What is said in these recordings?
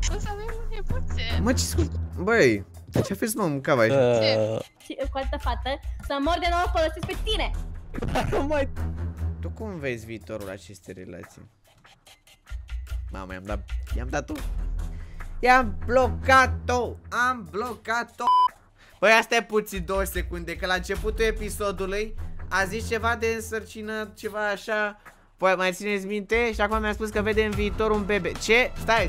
O să avem nepoțe. Mă, ce băi, ce faci, mă, mâncava așa? Și cu altă fată, să mor de nou folosesc pe tine! Tu cum vezi viitorul acestei relații? Mamă, i-am dat-o. I-am blocat-o! Am blocat-o! Băi, asta e puțin 2 secunde, că la începutul episodului a zis ceva de însărcină, ceva așa. Păi, mai țineți minte? Și acum mi-a spus că vede în viitor un bebe. Ce?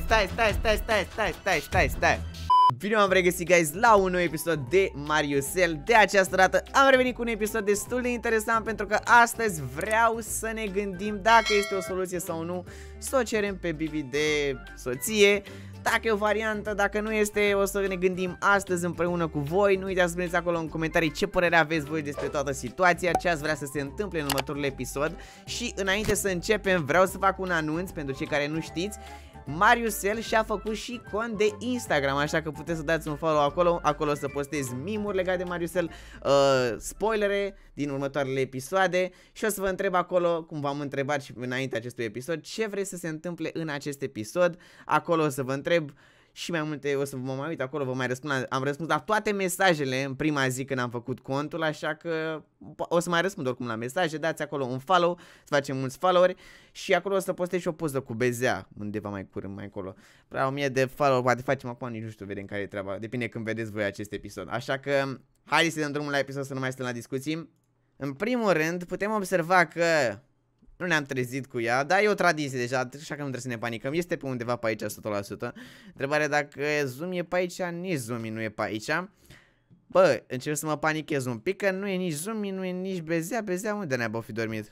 Stai. Bine m-am regăsit, guys, la un nou episod de Mariusel. De această dată am revenit cu un episod destul de interesant, pentru că astăzi vreau să ne gândim dacă este o soluție sau nu să o cerem pe Bibi de soție. Dacă e o variantă, dacă nu este, o să ne gândim astăzi împreună cu voi. Nu uitați să spuneți acolo în comentarii ce părere aveți voi despre toată situația, ce ați vrea să se întâmple în următorul episod. Și înainte să începem, vreau să fac un anunț pentru cei care nu știți. Mariusel și-a făcut și cont de Instagram, așa că puteți să dați un follow acolo. Acolo o să postez mimuri legate de Mariusel, spoilere din următoarele episoade. Și o să vă întreb acolo, cum v-am întrebat și înainte acestui episod, ce vreți să se întâmple în acest episod. Acolo o să vă întreb și mai multe, o să vă mai uit acolo, vă mai răspund. Am răspuns la toate mesajele în prima zi când am făcut contul, așa că o să mai răspund oricum la mesaje. Dați acolo un follow, să facem mulți followeri. Și acolo o să postez și o poză cu Bezea undeva mai curând, mai încolo. Prea 1000 de follow, poate facem acum, nici nu știu, vedem care e treaba. Depinde când vedeți voi acest episod. Așa că haideți să dăm drumul la episod, să nu mai stăm la discuții. În primul rând, putem observa că nu ne-am trezit cu ea, dar e o tradiție deja, așa că nu trebuie să ne panicăm. Este pe undeva pe aici 100%. Întrebarea dacă Zoom e pe aici, nici Zoom nu e pe aici. Bă, încep să mă panichez un pic, că nu e nici Zoom, nu e nici Bezea. Bezea unde ne-a fi dormit?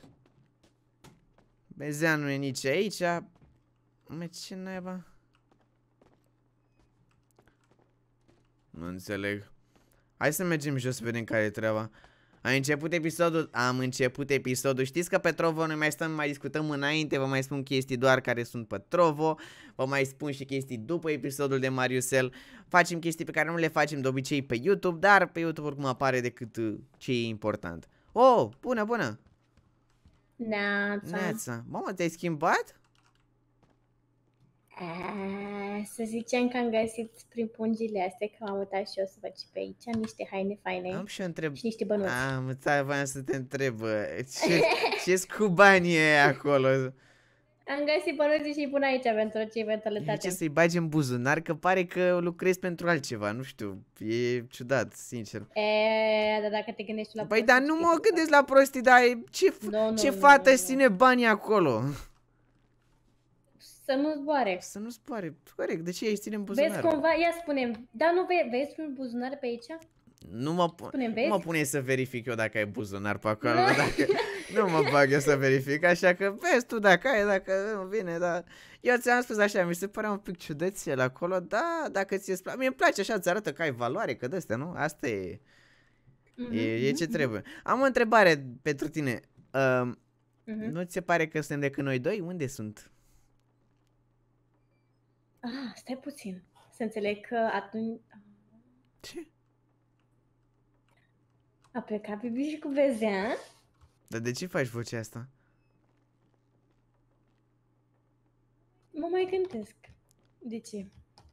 Bezea nu e nici aici. Mă, ce naiba? Nu înțeleg. Hai să mergem jos să vedem care e treaba. Am început episodul. Știți că pe Trovo noi mai stăm, mai discutăm înainte. Vă mai spun chestii doar care sunt pe Trovo. Vă mai spun și chestii după episodul de Mariusel. Facem chestii pe care nu le facem de obicei pe YouTube, dar pe YouTube oricum apare decât ce e important. Oh, bună! Neața. Mamă, te-ai schimbat? Să zicem că am găsit prin pungile astea, că m-am uitat și eu să văd și pe aici niște haine faine. Am și o întreb. Și niște bănuți. Voiam să te întreb, ce-s cu banii ăia acolo? Am găsit bănuții și îi pun aici pentru ce eventualitate. Ce să-i bagi în buzunar, că pare că lucrezi pentru altceva, nu știu, e ciudat, sincer. Dar dacă te gândești la prostii... Păi, dar nu mă gândesc la prostii, dar ce fată își ține banii acolo? Să nu zboare. Să nu zboare, corect, de ce ești ține în buzunar? Vezi cumva, ia spune-mi, dar nu vezi un buzunar pe aici? Nu mă pune să verific eu dacă ai buzunar pe acolo, dacă... Nu mă bag eu să verific, așa că vezi tu dacă ai, dacă nu vine, dar... Eu ți-am spus așa, mi se părea un pic ciudățel acolo, da, dacă ți-e place, mie îmi place așa, îți arată că ai valoare, că de-astea, nu? Asta e... E ce trebuie. Am o întrebare pentru tine. Nu ți se pare că suntem decât noi doi? Unde sunt? Stai puțin. Să înțeleg că atunci... Ce? A plecat Bibi și cu Bezea? Dar de ce faci vocea asta? Mă mai gândesc. De ce?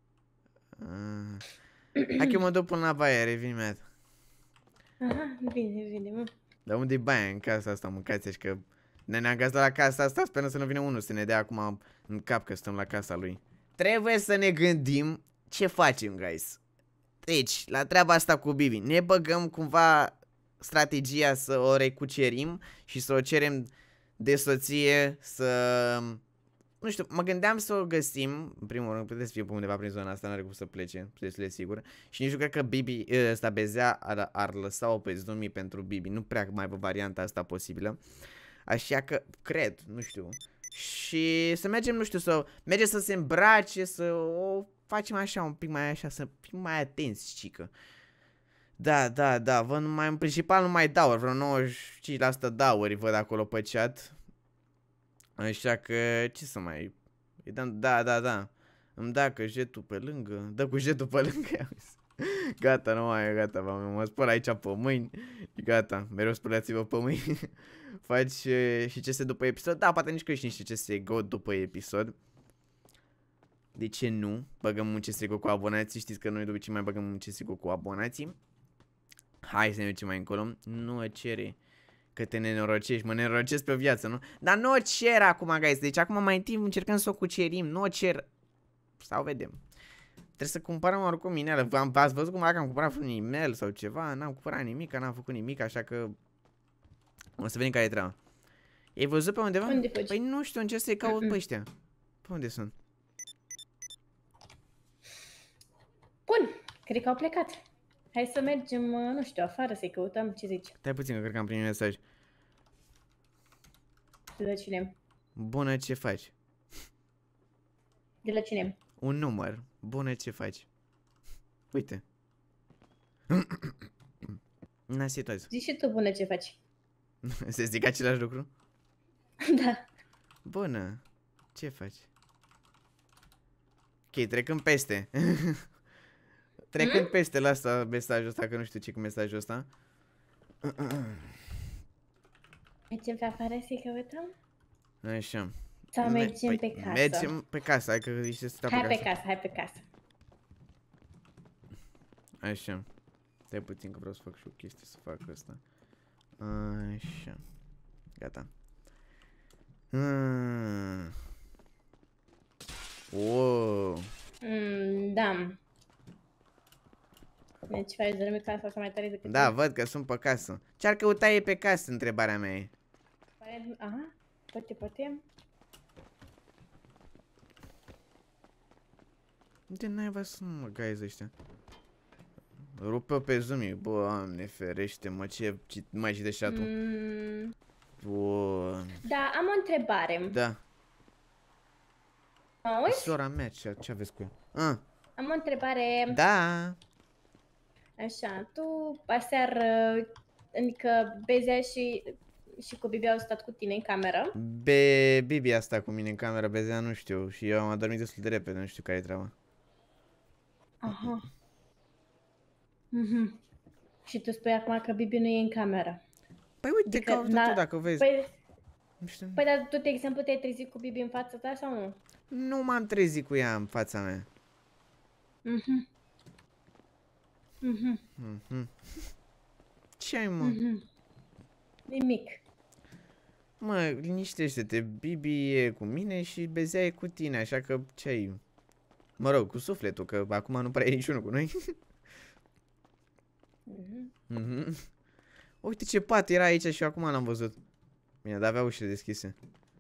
Hai că mă duc până la baie, revin imediat. Aha, bine, mă. Dar unde-i baia în casa asta, mâncați-și că... Ne-am găsit la casa asta, sperăm să nu vină unul să ne dea acum în cap că stăm la casa lui. Trebuie să ne gândim ce facem, guys. Deci, la treaba asta cu Bibi, ne băgăm cumva strategia să o recucerim și să o cerem de soție, să... Nu știu, mă gândeam să o găsim, în primul rând, puteți să fie pe undeva prin zona asta, n-are cum să plece, destul de sigur. Și nici nu cred că Bibi, ăsta Bezea, ar lăsa-o pe Zumi pentru Bibi, nu prea mai văd varianta asta posibilă. Așa că, cred, nu știu. Și să mergem, nu știu, mergem să se îmbrace, să o facem așa, un pic mai așa, să fim mai atenți, cică. Da, văd numai, în principal numai dauri, vreo 95% dauri văd acolo pe chat. Așa că, ce să mai... Îi dăm, da. Îmi da că jetul pe lângă, dă cu jetul pe lângă. Gata, nu mai e, gata, mă spăl aici pe mâini. Gata, mereu spălați-vă pe mâini. Faci și ce se după episod. Da, poate nici că ești niște ce se go după episod. De ce nu? Băgăm un CSGO cu abonații. Știți că noi de obicei mai băgăm un CSGO cu abonații. Hai să ne ducem mai încolo. Nu o cere. Că te nenorocești, mă nenorocesc pe viață, nu? Dar nu o cer acum, guys. Deci acum mai întâi încercăm să o cucerim. Nu o cer. Sau vedem. Trebuie să cumpărăm oricum inelă. Ați văzut cum am cumpărat un email sau ceva? N-am cumpărat nimic, n-am făcut nimic, așa că o să vedem care e treaba. Ai văzut pe undeva? Unde faci? Păi nu știu, încerc să-i caut pe ăștia. Pe unde sunt? Bun, cred că au plecat. Hai să mergem, nu știu, afară să-i căutăm, ce zici? Stai puțin, că cred că am primit mesaj. De la cine? Bună, ce faci? De la cine? Un număr. Bună, ce faci? Uite. N-a situație. Zici și tu, bună, ce faci? Se zic același lucru? Da. Bună, ce faci? Ok, trecând peste. Trecând peste la asta, mesajul ăsta, că nu știu ce cu mesajul ăsta. Mergem pe afară să-i căutăm? Așa. Sau mergem pe casă? Mergem pe casă, hai că ești să Hai pe casă, hai pe casă. Așa. Stai puțin că vreau să fac și o chestie să fac asta. Așa. Gata. Wow. Da. Deci faci dormi casa asta mai tare decât Da, văd că sunt pe casă. Ce-ar căuta ei pe casă, întrebarea mea e. Aha, poate. De naiba sunt, mă, guys ăștia? Rupă pe Zoom. Bă, Doamne ferește, mă, ce mai citești și tu? Bun. Da, am o întrebare. Da. Mă auzi? Sora mea, ce aveți cu ea? Am o întrebare. Da. Așa, tu aseară, adică Bezea și cu Bibi au stat cu tine în cameră. Bibi a stat cu mine în cameră, Bezea nu știu. Și eu am adormit destul de repede, nu știu care e treaba. Aha. Și tu spui acum că Bibi nu e în cameră. Păi uite, Adică, caută tu dacă vezi. Nu știu. Păi, dar tu, de exemplu, te-ai trezit cu Bibi în fața ta sau nu? Nu m-am trezit cu ea în fața mea. Ce ai, mă? Nimic. Mă, liniștește-te, Bibi e cu mine și Bezea e cu tine, așa că ce ai? Mă rog, cu sufletul, că acum nu prea e niciunul cu noi. Uite ce pat era aici și acum l-am văzut. Bine, dar avea ușile deschise.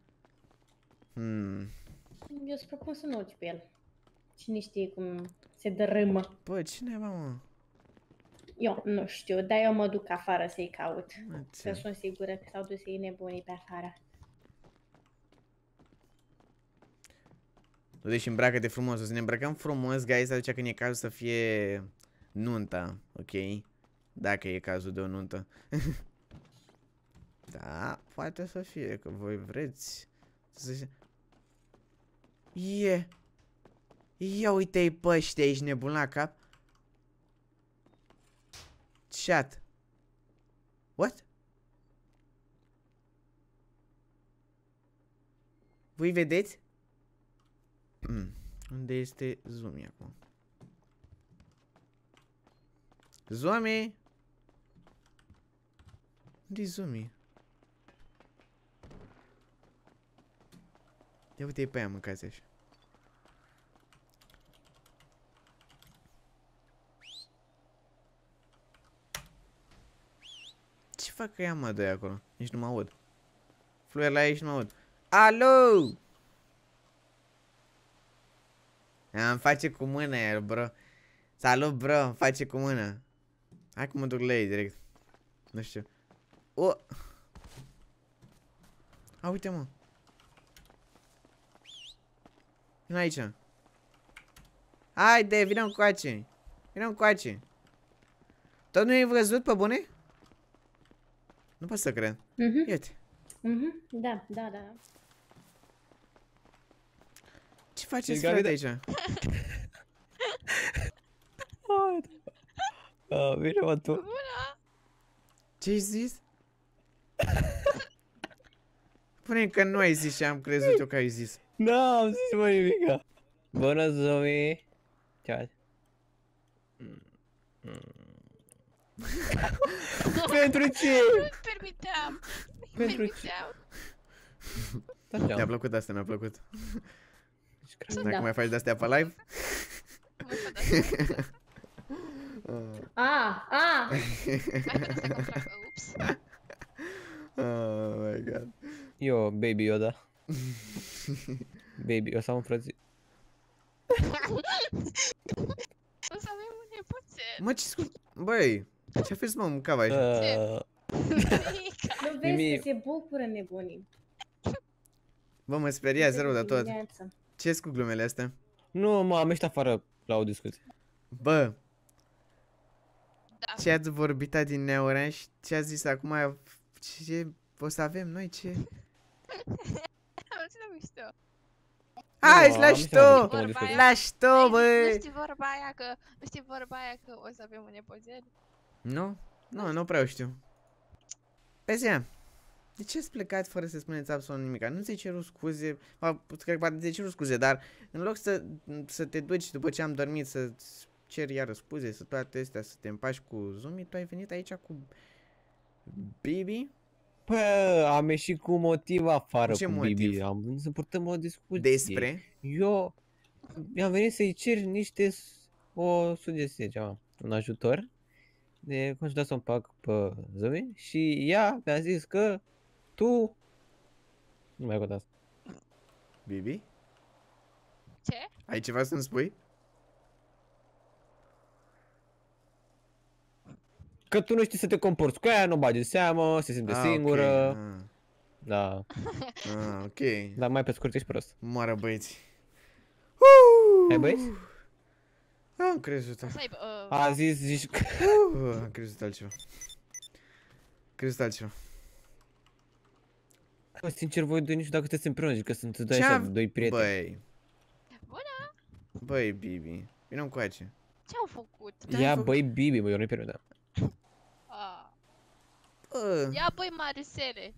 Eu îți propun să nu uiți pe el. Cine știe cum se dărâmă. Bă, cine va, mă? Eu nu știu, dar eu mă duc afară să-i caut. Ce? Că sunt sigură că s-au dus ei nebunii pe afară. Du-te și îmbracă-te frumos. O să ne îmbrăcăm frumos, guys, atunci când e cazul să fie nunta, ok? Dacă e cazul de o nuntă. Da, poate să fie, că voi vreți să se... Ia uite-i pe ăștia, ești nebun la cap? Chat. What? Voi vedeți? Unde este Zoomy acum? Zoomy! Unde-i Zoomy? Ia uite-i pe aia, mâncați așa. Ce fac ea, mă, doi acolo? Nici nu mă aud. Fluier la aici nu mă aud. Alo! Îmi face cu mâna iar, bro. Salut, bro, îmi face cu mâna. Hai că mă duc la ei direct. Nu știu. A, uite, mă. Vino aici. Haide, vină încoace. Vină încoace. Tot nu ai văzut, pe bune? Nu pot să cred. Iată. Da. Ce faceți, frate, aici? Bine, mă, tu. Ce-ai zis? Spune că nu ai zis și am crezut eu că ai zis. N-am zis, mă, nimica. Bună, Zoe! Ce Pentru ce? Nu-mi permiteam. Pentru ce? Mi-a plăcut asta, mi-a plăcut. Da. Dacă mai faci de-astea pe live? Mă fac asta. Hai să complac. Ups. Oh my god. Eu, Baby Yoda. Baby, o să am un frățit. O să avem un nepoțel. Mă, ce scurt... Băi, ce-a fost, mă, mâncava aici? Nu vezi că se bucură nebunii. Bă, mă speriați rău de tot. Dimineața. Ce-s cu glumele astea? Nu, mă, am ieșit afară la o discuție. Bă, Da. ce ați vorbit din Neoranj? Ce ați zis acum? Ce o să avem noi? Ce? Am zis la mișto. Hai, Nu, lași am tu! ieșit la discuție. Lași tu, Nu bă! știi vorba aia că... Nu știi vorba aia că o să avem un nepoțel? Nu? Nu prea o știu. Pe zi, de ce ați plecat fără să spuneți absolut nimic? Nu ți-ai cerut scuze, cred că ți-ai cerut scuze, dar în loc să te duci după ce am dormit să ceri iară scuze, să toate astea, să te împaci cu Zumi, tu ai venit aici cu Bibi? Pă, am ieșit cu motiv afară Ce cu motiv? Bibi. Am vrut să purtăm o discuție. Despre? Eu am venit să-i cer o sugestie, ceva, un ajutor de cum să împac pe Zoe și ea mi-a zis că tu nu mai contează. Bibi? Ce? Ai ceva să-mi spui? Că tu nu știi să te comporți cu ea, nu bagi în seamă, se simte singură. Okay. Da, Ok. dar mai pe scurt ești prost. Moară băieți. Hai băieți? Am crezut. O să aibă... A zis, zici că... Am crezut altceva. Crezut altceva. Bă, sincer, voi doi nu știu dacă sunteți împreună, zic că sunt doi Ce așa, am- doi prieteni. Băi. Bună! Băi, Bibi. Vino încoace. Ce-au făcut? Ia băi Bibi, bă, eu nu-i permitem. Ah. Bă, Ia băi Marusele.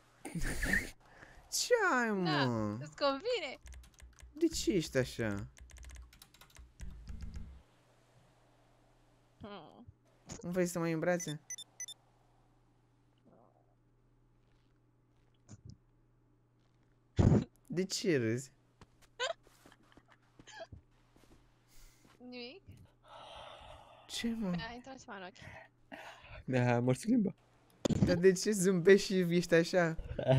ce ai, mă? Da, îți convine? De ce ești așa? Nu vrei să mă iei în brațe? De ce râzi? Nimic? Ce, mă? Mi-a intrat ceva în ochi. Mi-a mărțit limba. Dar de ce zâmbești și ești așa?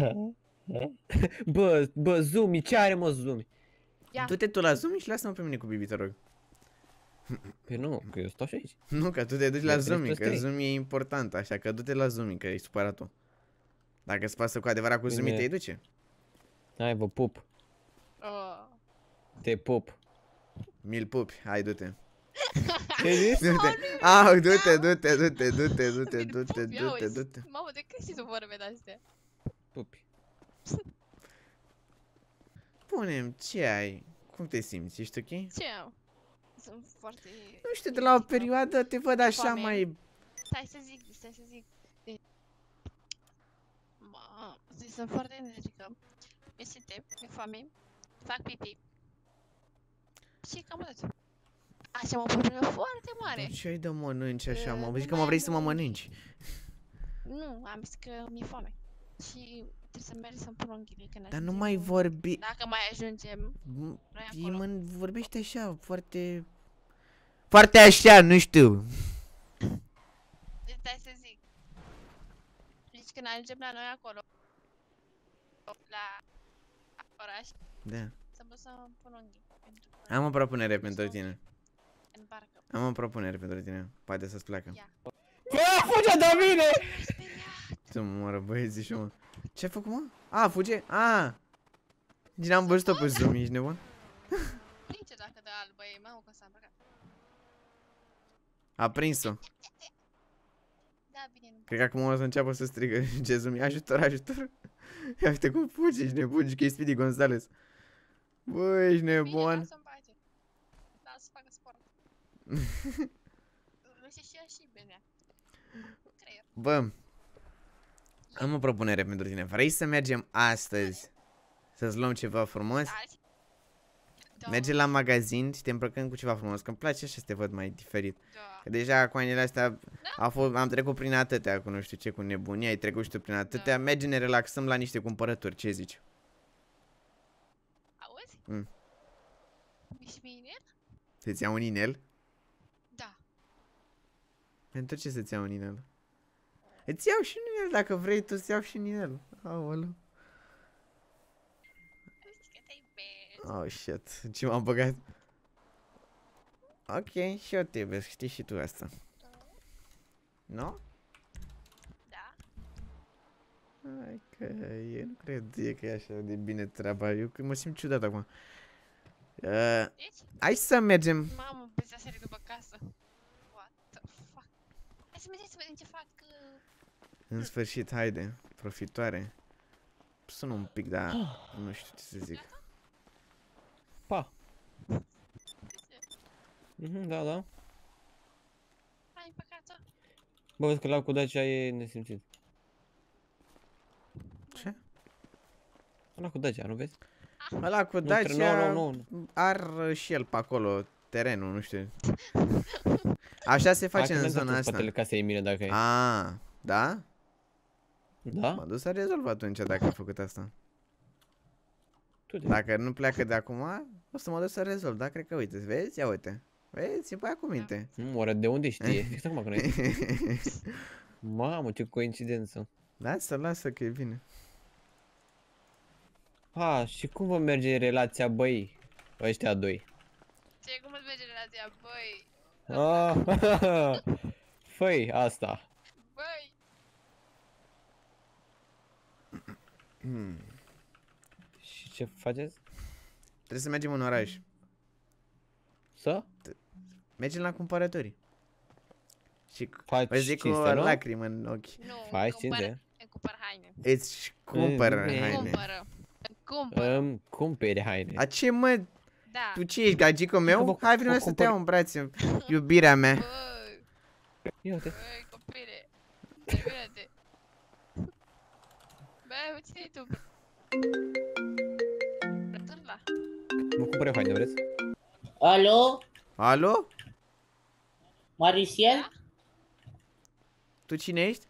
Bă, Zumi, ce are mă Zumi? Ia. Du-te tu la Zumi și lasă-mă pe mine cu Bibi, te rog. Păi nu, că eu stau și aici. Nu, că tu te duci la Ia, Zumi, trebuie că să stai. Zumi e important, așa că du-te la Zumi, că ești supărat tu. Dacă îți pasă cu adevărat cu Zumi, Bine. te-ai duce. Hai, vă pup. Oh. Te pup. Mi-l pupi, hai, du-te. Ce zis? Du-te. Au, du-te, du-te, du-te, du-te, du-te, du-te, Ia du-te, uzi. du-te. Mamă, de când știi tu vorbe de-astea? Pupi. Spune-mi, ce ai? Cum te simți? Ești ok? Ce am? Sunt foarte... Nu știu, de la o perioadă te văd așa Foame. mai... Stai să zic. Mă, sunt foarte energică. Mi-e foame, fac pipi. Și cam atât. Așa am o problemă foarte mare. Ce ai de mănânci așa, mă? Nu Zici că mă mai vrei să mă am mănânci. Nu, am zis că mi-e foame. Și trebuie să merg să-mi pun unghiile când Dar nu ajungem. mai vorbi... Dacă mai ajungem, noi acolo. Imăn vorbește așa, foarte... Foarte așa, nu știu. Deci stai să zic. Deci când ajungem la noi acolo, la oraș, Da. să mă să-mi pun unghii. Pentru că Am o propunere pentru tine. în barcă. Am o propunere pentru tine. Poate să-ți placă. Ia. Bă, fuge de mine! Tu mă moară băieții și mă. Ce-ai făcut, mă? A, fuge? A! Nici n-am văzut-o pe Zoom, ești nebun? Prince dacă de albă e, mă, că s-a îmbrăcat. A prins-o. Da, bine, nu. Cred că acum o să înceapă să strigă ce Zoom, ajutor, ajutor. Ia uite cum fugi, ești nebun, și că e Speedy Gonzales. Bă, ești Bine, nebun. lasă-mi pace. Lasă să facă sport. Rușe și ea și bine. Creier. Bă, am o propunere pentru tine. Vrei să mergem astăzi să-ți luăm ceva frumos? Azi? Da. Mergem la magazin și te îmbrăcăm cu ceva frumos, că îmi place așa să te văd mai diferit. Da. Că deja cu anile astea am trecut prin atâtea, cu nu știu ce, cu nebunie, ai trecut și tu prin atâtea, mergem, ne relaxăm la niște cumpărături, ce zici? Auzi? Ești mine? Să-ți iau un inel? Da. Pentru ce să-ți iau un inel? Îți iau și un inel, dacă vrei tu, îți iau și un inel. Aoleu. Zici că te iubesc. Oh, shit, ce m-am băgat? Ok, și eu te iubesc, știi și tu asta. Nu? Da. Hai că eu nu cred că e așa de bine treaba, eu că mă simt ciudat acum. Deci? Hai să mergem. Mamă, pe serie după casă. What the fuck? Hai să mergem să vedem ce fac. În sfârșit, haide, profitoare. Sună un pic, dar nu știu ce să zic. Pa. Da, da. Hai pe casă. Bă, vezi că la cu Dacia e nesimțit. Ce? La cu Dacia, nu vezi? Ăla cu Nu, Dacia nu. are și el pe acolo terenul, nu știu. Așa se face în zona asta. Spatele casei mine dacă e. A, da? Da? M-a dus să rezolv atunci dacă a făcut asta. Tu Dacă nu pleacă de acum, o să mă duc să rezolv, da? Cred că uite, vezi? Ia uite. Vezi? E băiat cu minte. oare de unde știe? Fix acum că noi. Mamă, ce coincidență. Lasă că e bine. Și cum vă merge relația, băi? Ăștia doi. Ce, cum îți merge relația, băi? Făi, asta. Băi! Și ce faceți? Trebuie să mergem în oraș. Să? Mergem la cumpărături. Și Faci vă zic cu cinste, o nu? lacrimă în ochi. Nu, Faci cumpără, cinste? îmi cumpăr haine. Îți cumpăr Îmi haine. Cumpără. Îmi cumpără. Îmi cumperi haine. A ce mă? Da. Tu ce ești, gagico meu? Hai vină să te cumpăr- iau în brațe, iubirea mea. Băi, Ia uite. băi, copile. Termină-te. Băi, ține-i tu. Rătârla. Nu cumpăr eu haine, vreți? Alo? Alo? Marisiel? Tu cine ești?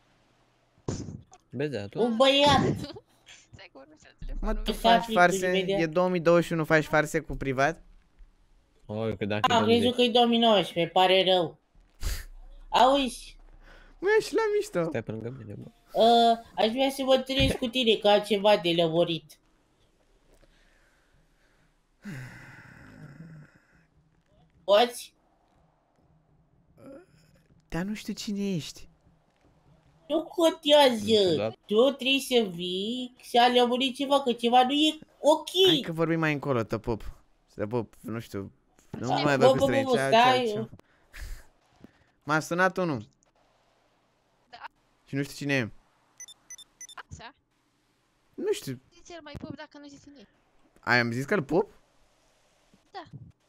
Vezi, da, tu? Un băiat. Stai că vorbesc la telefon. Mă, nu tu vezi? faci Afli farse? imediat. E 2021, faci farse cu privat? Oh, că dacă Am crezut că e 2019, pare rău. Auzi, Mă, ești la mișto. stai pe lângă mine, bă. aș vrea să mă întâlnesc cu tine, că am ceva de lămurit. Poți? Dar nu știu cine ești. Nu contează. Da. Tu trebuie să vii, să lămurit ceva, că ceva nu e ok. Hai că vorbim mai încolo, te pup. Te pup, nu știu. Nu Stai, mai bă, dau cu bă, străini. bă, stai. M-a sunat unul. Da. Și nu știu cine e. Așa. Nu știu. Zice-l mai pup dacă nu zici nimic. Am zis că-l pup? Da.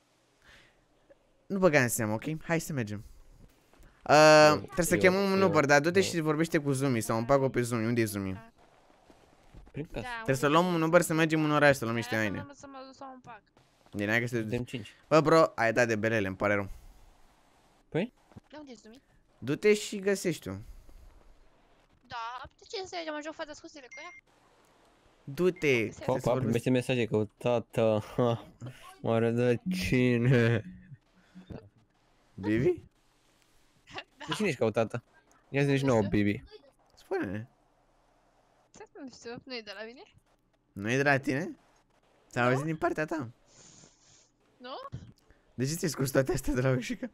Nu băga în seamă, ok? Hai să mergem. Trebuie să chemăm un Uber, dar du-te și vorbește cu Zumi sau împac-o pe Zumi. Unde e Zumi? Prin casă. Da, Trebuie să luăm un Uber să mergem în oraș, să luăm niște haine. Să mă duc să un pac. Din aia că se... Dăm 5. Bă, bro, ai dat de belele, îmi pare rău. Păi? De unde ești, Zumi? Du-te și găsești-o. Da, de ce să mă joc fata scuzele cu ea? Du-te. Opa, primește mesaje că tata, mă rădăcine. Bibi? De cine ești căutată? Ia zi-ne și nouă, Bibi. Spune-ne. Nu știu, nu e de la mine? Nu e de la tine? Ți-am auzit din partea ta. Nu? De ce ți-ai scos toate astea de la ușică?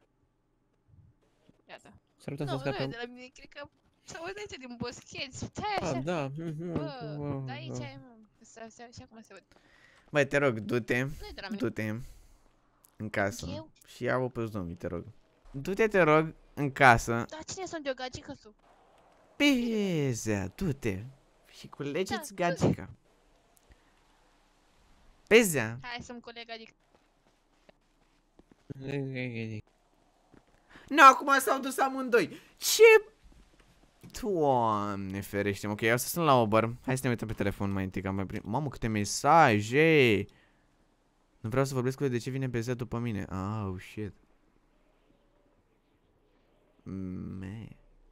Iată. S-ar putea să Nu, nu e scape. de la mine, cred că s-a auzit aici din boscheți. Stai așa. Da. Bă, da aici e, mă. Și acum se văd. Băi, te rog, du-te. Nu e de la mine. Du-te în casă. Eu? Și ia-o pe Zumi, te rog. Du-te, te rog, în casă. Da, cine sunt eu, gagică tu? Pezea, du-te. Și culegeți Da, gagica. Pezea. Hai să-mi coleg gagică. Nu, acum s-au dus amândoi. Ce? Doamne ferește-mă, ok, eu să sunt la Uber. Hai să ne uităm pe telefon mai întâi, că am mai primit. Mamă, câte mesaje. Nu vreau să vorbesc cu el de ce vine BZ după mine. Oh, shit. Me.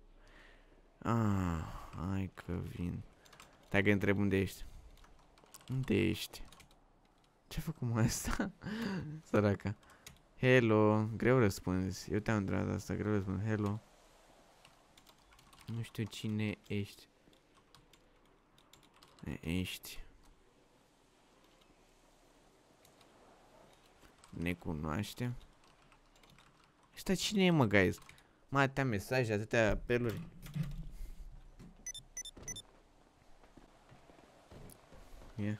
Hai că vin. Stai că întreb unde ești. Unde ești? Ce-a făcut mă asta? Săraca. Hello. Greu răspunzi. Eu te-am întrebat asta. Greu răspunzi. Hello. Nu știu cine ești. Ești. Ne cunoaște. Ăsta cine e, mă, guys? Mă, atâtea mesaje, atâtea apeluri. Yeah.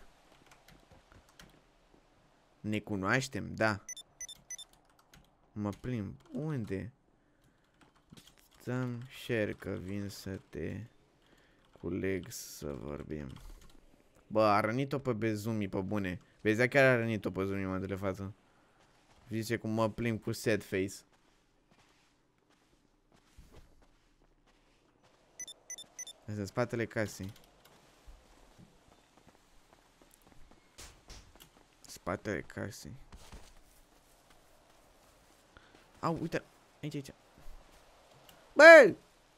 Ne cunoaștem, da. Mă plimb. Unde? Dăm share că vin să te culeg să vorbim. Bă, a rănit-o pe Bezumi, pe bune. Vezi, chiar a rănit-o pe Bezumi, mă, de față. Zice cum mă plimb cu sad face. Asta, spatele casei. Spatele casei. Au, uite, aici, aici. Bă!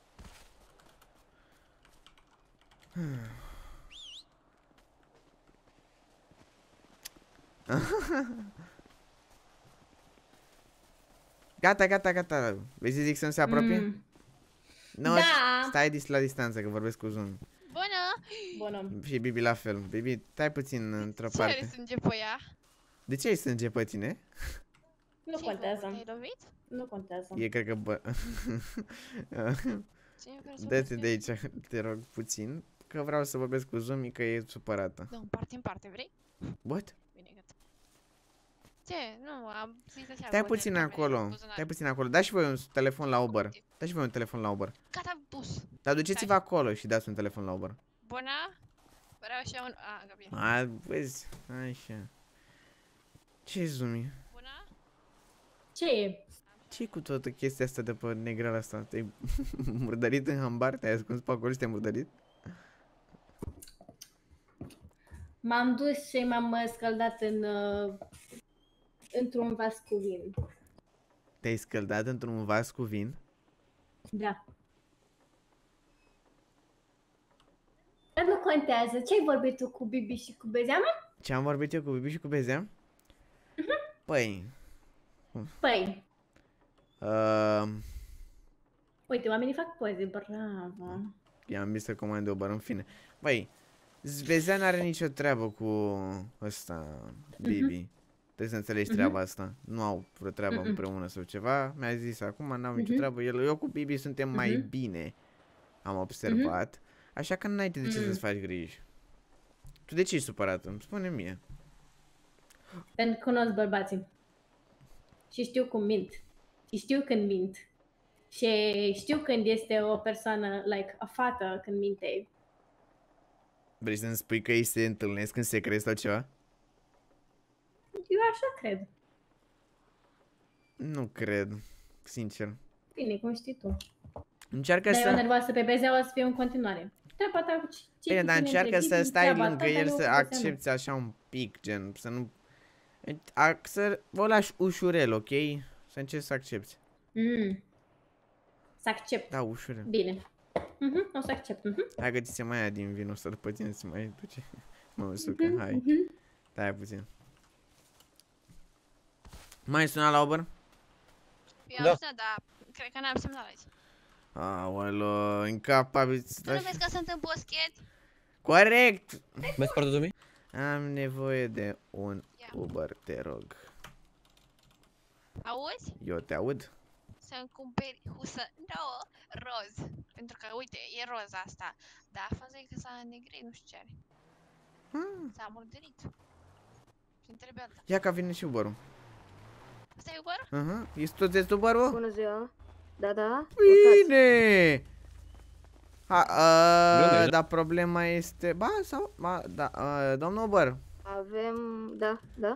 Gata, gata, gata. Vezi să zic să nu se apropie? No, Da. stai la distanță că vorbesc cu Zoom. Bună! Bună. Și Bibi la fel. Bibi, stai puțin într-o Ce are parte. sânge pe ea? De ce ai sânge pe tine? Nu Ce-i contează. făcut? Te-ai lovit? Nu contează. E, cred că, bă... Ce-i care să Dă-te vorbesc? de aici, te rog puțin. Că vreau să vorbesc cu Zoom, că e supărată. Da, în parte în parte, vrei? What? Bine, gata. Ce? Nu, am zis așa. Stai puțin acolo. Stai puțin acolo. Dați și voi un telefon la Uber. Dați și voi un telefon la Uber. Gata, bus. Dar duceți-vă acolo și dați un telefon la Uber. Bună? Vreau și eu un... A, Gabi. A, vezi, așa. Ce Zumi? Bună? Ce e? Ce cu toată chestia asta de pe negrala asta? Te-ai murdărit în hambar? Te-ai ascuns pe acolo și te-ai murdărit? M-am dus și m-am scăldat într-un vas cu vin. Te-ai scăldat într-un vas cu vin? Da. Dar nu contează. Ce-ai vorbit tu cu Bibi și cu Bezeama? Ce am vorbit eu cu Bibi și cu Bezea? Păi... Păi, Uh, uite, oamenii fac poze, bravo. I-am zis să comande o bară, în fine. Băi, Bezea n-are nicio treabă cu ăsta, Bibi. Trebuie să înțelegi treaba asta. Nu au vreo treabă împreună sau ceva. Mi-a zis acum, n-am nicio treabă. Eu cu Bibi suntem mai bine, am observat. Așa că n-ai de ce să-ți faci griji. Tu de ce ești supărată? Îmi spune mie. Pentru că cunosc bărbații. Și știu cum mint. Și știu când mint. Și știu când este o persoană, like, a fată când minte. Vrei să-mi spui că ei se întâlnesc în secret sau ceva? Eu așa cred. Nu cred, sincer. Bine, cum știi tu. Încearcă Dar eu să... nervoasă pe Bezea o să fiu în continuare. Treaba ta, ce Bine, dar ține încearcă între să Bibi, stai treaba lângă ta, dar el, eu să cu Bezea nu. accepti așa un pic, gen, să nu... Să o lași ușurel, ok? Să încerci să accepti. Să accept. Da, ușurel. Bine. O să accept. Hai că ți se mai ia din vinul ăsta după tine, ți mai duce. Mă usucă, hai. Stai puțin. Mai sunat la Uber? Eu Da. am sunat, dar cred că n-am semnat aici. Aoleo, incapabil. Tu nu vezi că sunt în boschet? Corect! Mergi foarte Zumi? Am nevoie de un Ia. Uber, te rog. Auzi? Eu te aud? Să-mi cumperi husă nouă, roz. Pentru că, uite, e roz asta. Dar faza e că s-a negrit, nu știu ce are. S-a murdărit. Și-mi trebuie alta. Ia că vine și Uber-ul. Asta e Uber? Ești tot de Uber-ul? Bună ziua! Da, da? Bine! Bine, Dar problema este... Ba, sau... Ba, da, domnul Uber. Avem... Da, da?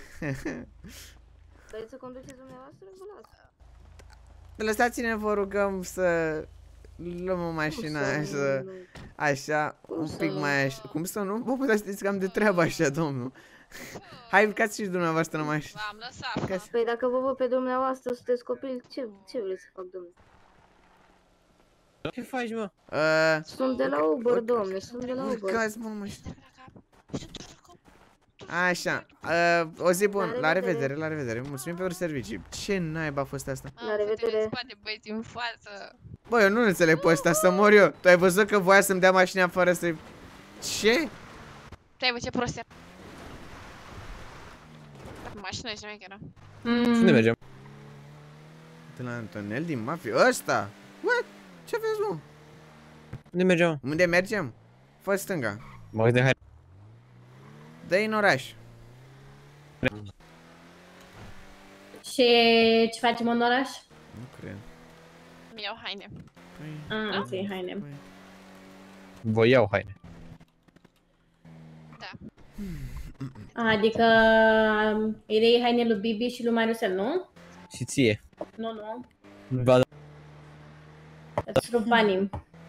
Vreți să conduceți dumneavoastră? Vă las. Lăsați-ne, vă rugăm să luăm o mașină așa, așa, Cum un să pic nu? mai așa. Cum să nu? Bă, puteți să știți că am de treabă așa, domnul. Hai, cați și dumneavoastră în mașină. V-am lăsat, Cați. Păi dacă vă văd pe dumneavoastră, sunteți copil, ce vreți să fac, domnule? Ce faci, mă? Sunt de la Uber, domnule, sunt de la Uber. Urcați, mă, în mașină. Așa, o zi bună, la revedere, la revedere. Mulțumim pentru servicii. Ce naiba a fost asta? La revedere. În spate, băieți, în față. Bă, eu nu înțeleg pe ăsta, să mor eu. Tu ai văzut că voia să-mi dea mașina fără să... Ce? Stai, bă, ce prost era. Mașina e șmecheră. Unde mergem? De la Antonel din Mafia. Ăsta? What? Ce vezi, mă? Unde mergem, mă? Unde mergem? Fă stânga. Mă de hai. Dă-i în oraș. Și ce facem în oraș? Nu cred. Mi iau haine. Păi, Ah, ți haine. păi. Vă iau haine. Da. Adică îi dai haine lui Bibi și lui Mariusel, nu? Și ție. Nu. Ba, Îți rup banii.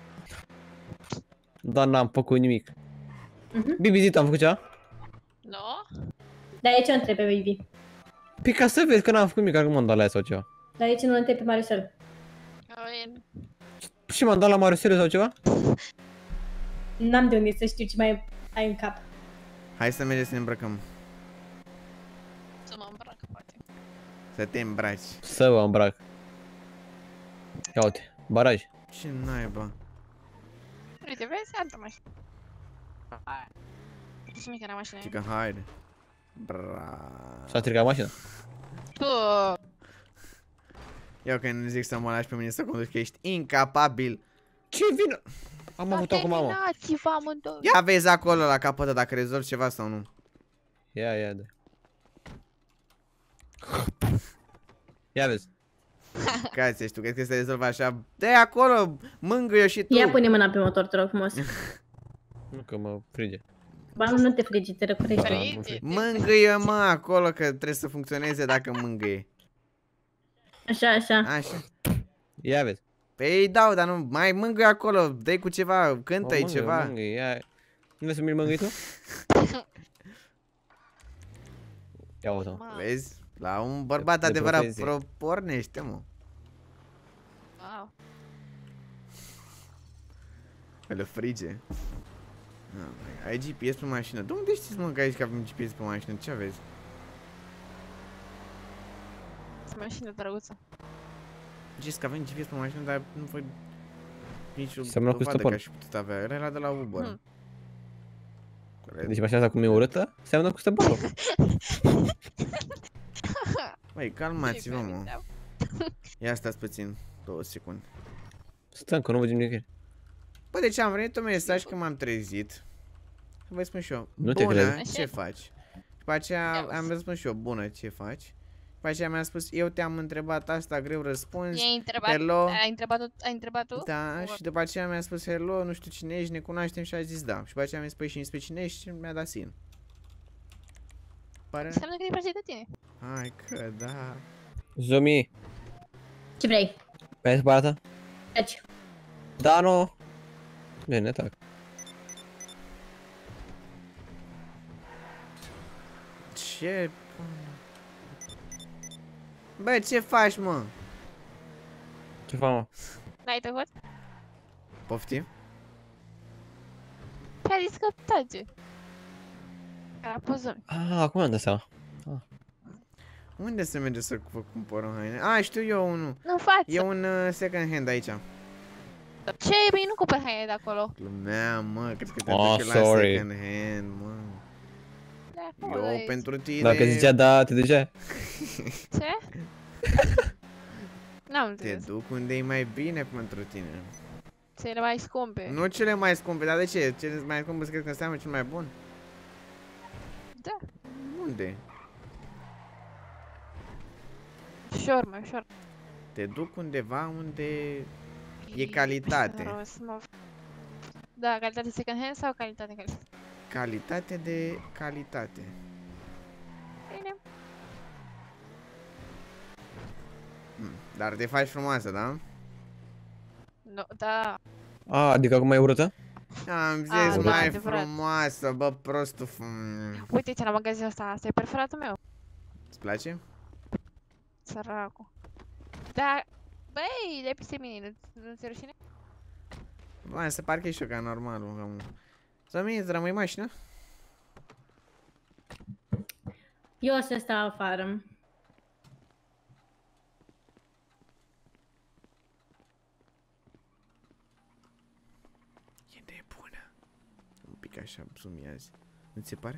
dar n-am făcut nimic. Mhm. Bibi, zi, am făcut ceva? Nu? Dar de ce o întrebi pe Bibi? Păi ca să vezi că n-am făcut nimic, că m-am dat la ea sau ceva. Dar de ce nu o întrebi pe Mariusel? Și m-am dat la Mariusele sau ceva? N-am de unde să știu ce mai ai în cap. Hai să mergem să ne îmbrăcăm. Să mă îmbrac, poate. Să te îmbraci. Să vă îmbrac. Ia uite, baraj. Ce naiba. Uite, vezi? Altă mașină. Aia. Ce șmecheră mașina e. Cică, haide. Bra. S-a stricat mașina. Eu că nu zic să mă lași pe mine să conduci, că ești incapabil. Ce vină? Am avut acum, mamă. Terminați-vă amândoi. Ia vezi acolo la capătă dacă rezolvi ceva sau nu. Ia, da. Ia vezi. Cați ești tu, crezi că se rezolvă așa? Dă-i acolo, mângâie și tu. Ia pune mâna pe motor, te rog frumos. Nu că mă frige. Ba, nu te frigi, te răcorești. Frige. Mângâie, mă, acolo, că trebuie să funcționeze dacă mângâie. Așa. Așa. Ia vezi. Păi îi dau, dar nu, mai mângâie acolo, dă-i cu ceva, cântă-i ceva. Mângâie, ia. Nu vrei să mi-l mângâi tu? Ia uite, mă. Vezi? La un bărbat De adevărat profesie. pornește, mă. Wow. Îl frige. Ai GPS pe mașină. De unde știți, mă, că aici că avem GPS pe mașină? Ce aveți? Sunt mașină drăguță. Zici că avem GPS pe mașină, dar nu văd nici o Seamănă cu dovadă stăpân. că aș putut avea. Era de la Uber. Hmm. Cred. Deci mașina asta cum e urâtă, seamănă cu stăpânul. Băi, calmați-vă, mă. Ia stați puțin, 2 secunde. Stăm, că nu văd nimic. Bă, deci am venit un mesaj că m-am trezit. Să vă spun și eu. Nu te Bună, cred. ce faci? După aceea am răspuns și eu, bună, ce faci? După aceea mi-a spus, eu te-am întrebat asta, greu răspuns. I-ai întrebat? Hello. Ai întrebat tu? Da, și după aceea mi-a spus, hello, nu știu cine ești, ne cunoaștem și a zis da. Și după aceea mi-a spus și despre cine ești și mi-a dat sin. Pare? Înseamnă că e place de tine. Hai că da. Zomi, Ce vrei? mai spărată? Deci, Da, nu. Bine, tac. Ce? Bă, ce faci, mă? Ce fac, mă? N-ai tăcut? Poftim? Ți-a zis că tace. Că la poză. Ah, acum am dat seama. Unde se merge să vă cumpărăm haine? A, știu eu unul. Nu față. E un second hand aici. Ce? Băi, nu cumpăr haine de acolo. Glumeam, mă, cred că te Oh, duci la sorry. second hand, mă. De acolo Eu ești. pentru tine... Dacă zicea da, te ducea? Ce? N-am Te înțeles. duc unde e mai bine pentru tine. Cele mai scumpe. Nu cele mai scumpe, dar de ce? Cele mai scumpe cred că înseamnă cel mai bun? Da. Unde? Ușor, mai ușor. Te duc undeva unde e calitate. Rost, mă. Da, calitate second hand sau calitate? Calitate de calitate. Bine. Dar te faci frumoasă, da? Nu, da. A, adică acum e urâtă? Am zis da, mai adevărat. frumoasă, bă, prostul. Uite-te la magazinul ăsta, asta e preferatul meu. Îți place? Săracul. Da, băi, de peste mine, nu-ți rușine? Bă, se parcă e și eu ca normal. Să-mi îți rămâi mașina? Eu o să stau afară. E nebună. Un pic așa, sumiazi. Nu ți se pare?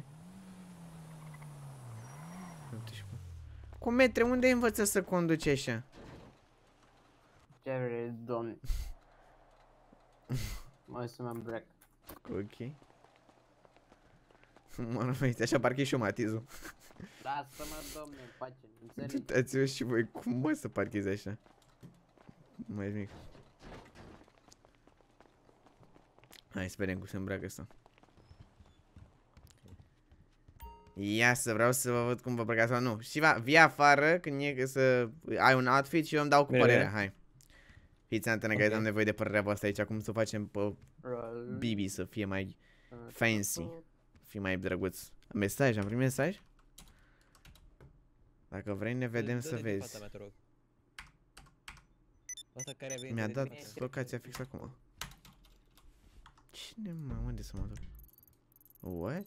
Cu metre, unde învăță să conduci așa? Ce vrei, domne? Mă să mă îmbrac. Ok. Mă, nu mai așa, parcă e și eu matizul. Lasă-mă, domne, în pace, înțelegi? Uitați-vă și voi, cum mă să parchezi așa? Mai mic. Hai să vedem cum se îmbracă ăsta. Ia să vreau să vă văd cum vă îmbrăcați sau nu. Și vii afară când e să ai un outfit și eu îmi dau cu părerea. Hai. Fiți antene, guys, am nevoie de părerea voastră aici. Cum să facem pe Bibi să fie mai fancy. Fie mai drăguț. Mesaj, am primit mesaj? Dacă vrei ne vedem să vezi. Mi-a dat locația fix acum. Cine mă, unde să mă duc? What?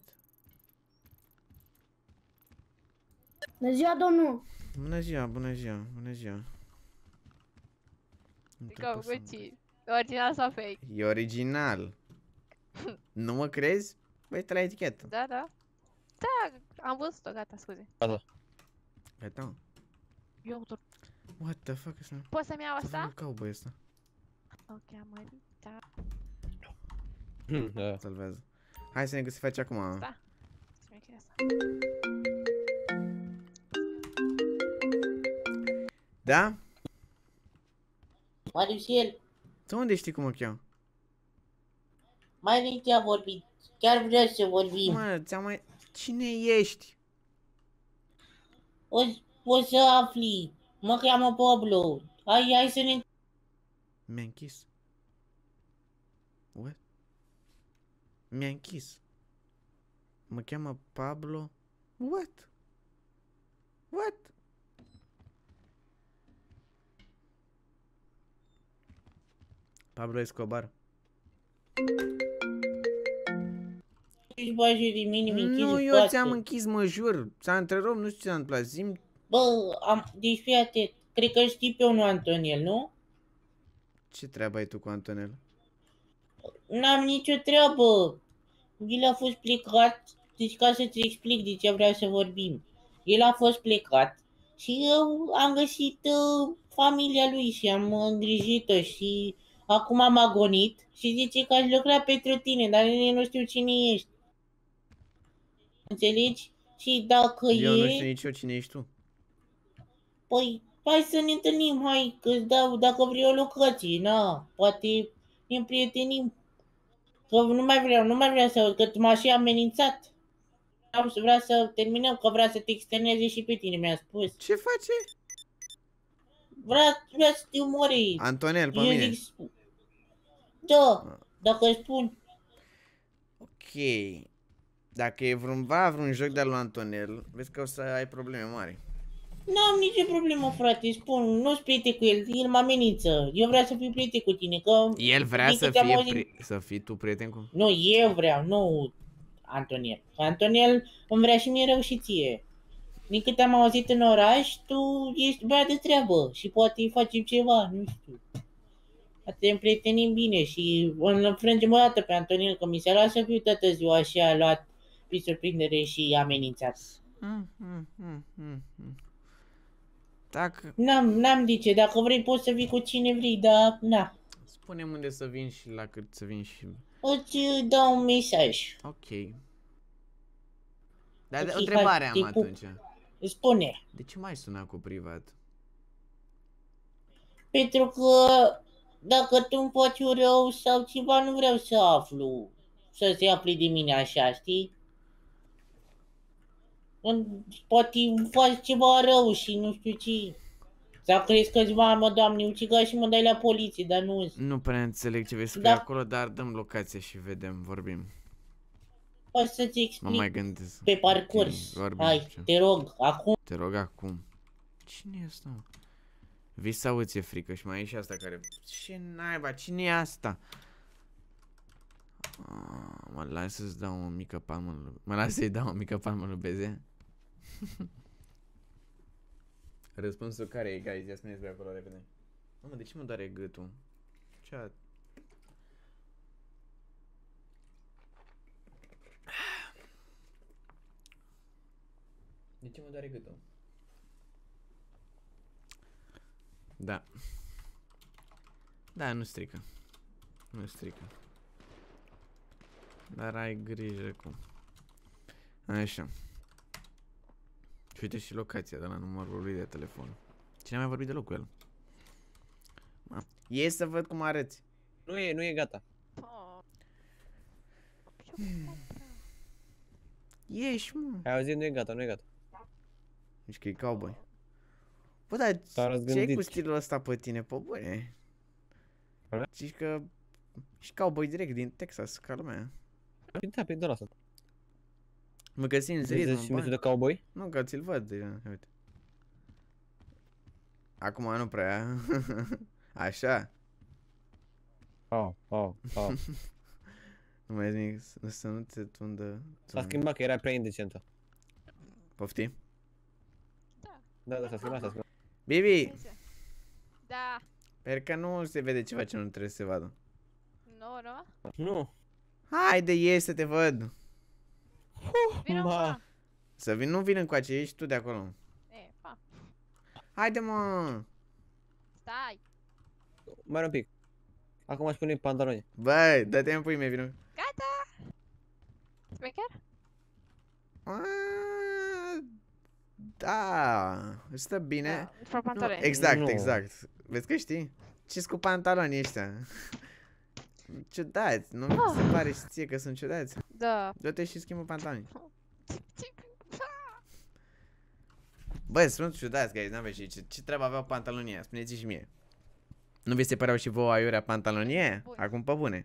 Bună ziua, domnul! Bună ziua, bună ziua, bună ziua. Adică, băi, original sau fake? E original. Nu mă crezi? Uite la etichetă. Da, da. Da, am văzut-o, gata, scuze. Gata. Eu tot. What the fuck is that? Poți să-mi iau asta? Cowboy ăsta. Ok, Marita. Da. Salvează. Hai să ne găsim face acum. Da. Să-mi iau asta. Da? Mariusel, Tu unde știi cum o cheamă? mai înainte a vorbit. Chiar vreau să vorbim. Mă, ți-am mai... Cine ești? O să afli. Mă cheamă Pablo. Hai să ne... Mi-a închis. What? Mi-a închis. Mă cheamă Pablo. What? What? Pablo Escobar. Ești bajă de mine, Nu, eu ți-am închis, mă jur. S-a întrerupt, nu știu ce s-a întâmplat. Zim. Bă, deci fii atent. Cred că știi pe unul Antonel, nu? Ce treabă ai tu cu Antonel? N-am nicio treabă. El a fost plecat. Deci ca să-ți explic de ce vreau să vorbim. El a fost plecat și eu am găsit familia lui și am îngrijit-o și acum am agonit și zice că aș lucra pentru tine, dar eu nu știu cine ești. Înțelegi? Și dacă Eu nu știu nici eu cine ești tu. Păi, hai să ne întâlnim, hai, că-ți dau, dacă vrei o locație, na, poate ne împrietenim. Că nu mai vreau să, că m-a și amenințat. Vreau să terminăm, că vrea să te externeze și pe tine, mi-a spus. Ce face? Vrea să te umore. Antonel, pe Eu mine. zic, da, dacă îți spun. Ok. Dacă e vreun joc de-al lui Antonel, vezi că o să ai probleme mari. N-am nicio problemă, frate, spun, nu-ți prieten cu el mă amenință. Eu vreau să fiu prieten cu tine, că... El vrea să fii tu prieten cu... Nu, eu vreau, nu Antonel. Antonel îmi vrea și mie rău și ție. Din câte am auzit în oraș, tu ești băiat de treabă și poate facem ceva, nu știu. Poate ne împrietenim bine și îl înfrângem o dată pe Antonel, că mi se lasă să fiu toată ziua și a luat pe surprindere și amenințat. Dacă... N-am de ce, dacă vrei poți să vii cu cine vrei, dar na. Spune-mi unde să vin și la cât să vin și... Îți dau un mesaj. Ok. Dar Ok, o întrebare hai, am atunci. Spune. De ce mai suna cu privat? Pentru că dacă tu îmi faci rău sau ceva, nu vreau să aflu. Să se afle de mine așa, știi? Poate îmi faci ceva rău și nu știu ce. Sau crezi că-ți mamă, doamne, uciga și mă dai la poliție, dar nu. Nu prea înțeleg ce vei scrie Da. acolo, dar dăm locația și vedem, vorbim. Poți să-ți Mă mai explic gândesc. pe parcurs. Vorbim. Hai, te rog, acum. Te rog acum. Cine e asta? Vii sau îți e frică și mai e și asta care... Ce naiba, cine e asta? Mă las să-ți dau o mică palmă lui... Mă las să-i dau o mică palmă lui Beze? Răspunsul care e, guys? Ia spuneți voi acolo repede. Mamă, de ce mă doare gâtul? Ce-a... De ce mă doare gâtul? Da. Da, nu strică. Nu strică. Dar ai grijă cum. Așa. Și uite și locația de la numărul lui de telefon. Cine a mai vorbit deloc cu el? Ies să văd cum arăți. Nu e gata. Oh. Ieși, mă. Ai auzit, nu e gata, nu e gata. Deci că e cowboy. Bă, dar S-a ce răzgândit. cu stilul ăsta pe tine, pe bune? Alea? Zici că... Și cowboy direct din Texas, ca lumea. Da, pe doar asta. Mă găsi în zid, Vezi și de cowboy? Nu, că ți-l văd deja, uite. Acum nu prea. Așa. Oh. Nu mai zic să nu te tundă. S-a schimbat că era prea indecentă. Poftim? Da, s-a schimbat. Bibi! Da. Sper că nu se vede ceva ce nu trebuie să se vadă. Nu. Nu. Haide, ieși să te văd. Vino, mă. Să vin, nu vin încoace, ești tu de acolo. E, pa. Haide, mă! Stai. Mai un pic. Acum aș pune pantaloni. Băi, dă-te în pui mei, vino. Gata. Smecher? Da, îți stă bine. Da, fără pantaloni. Exact, Nu. exact. Vezi că știi? Ce-s cu pantalonii ăștia? Ciudați, nu mi se pare și ție că sunt ciudați. Da. Du-te și schimbă pantaloni. Bă, sunt ciudați, guys, n-aveți ce treabă aveau pantalonii ăia? Spuneți și mie. Nu vi se păreau și vouă aiurea pantalonii? Bun. Acum pe bune.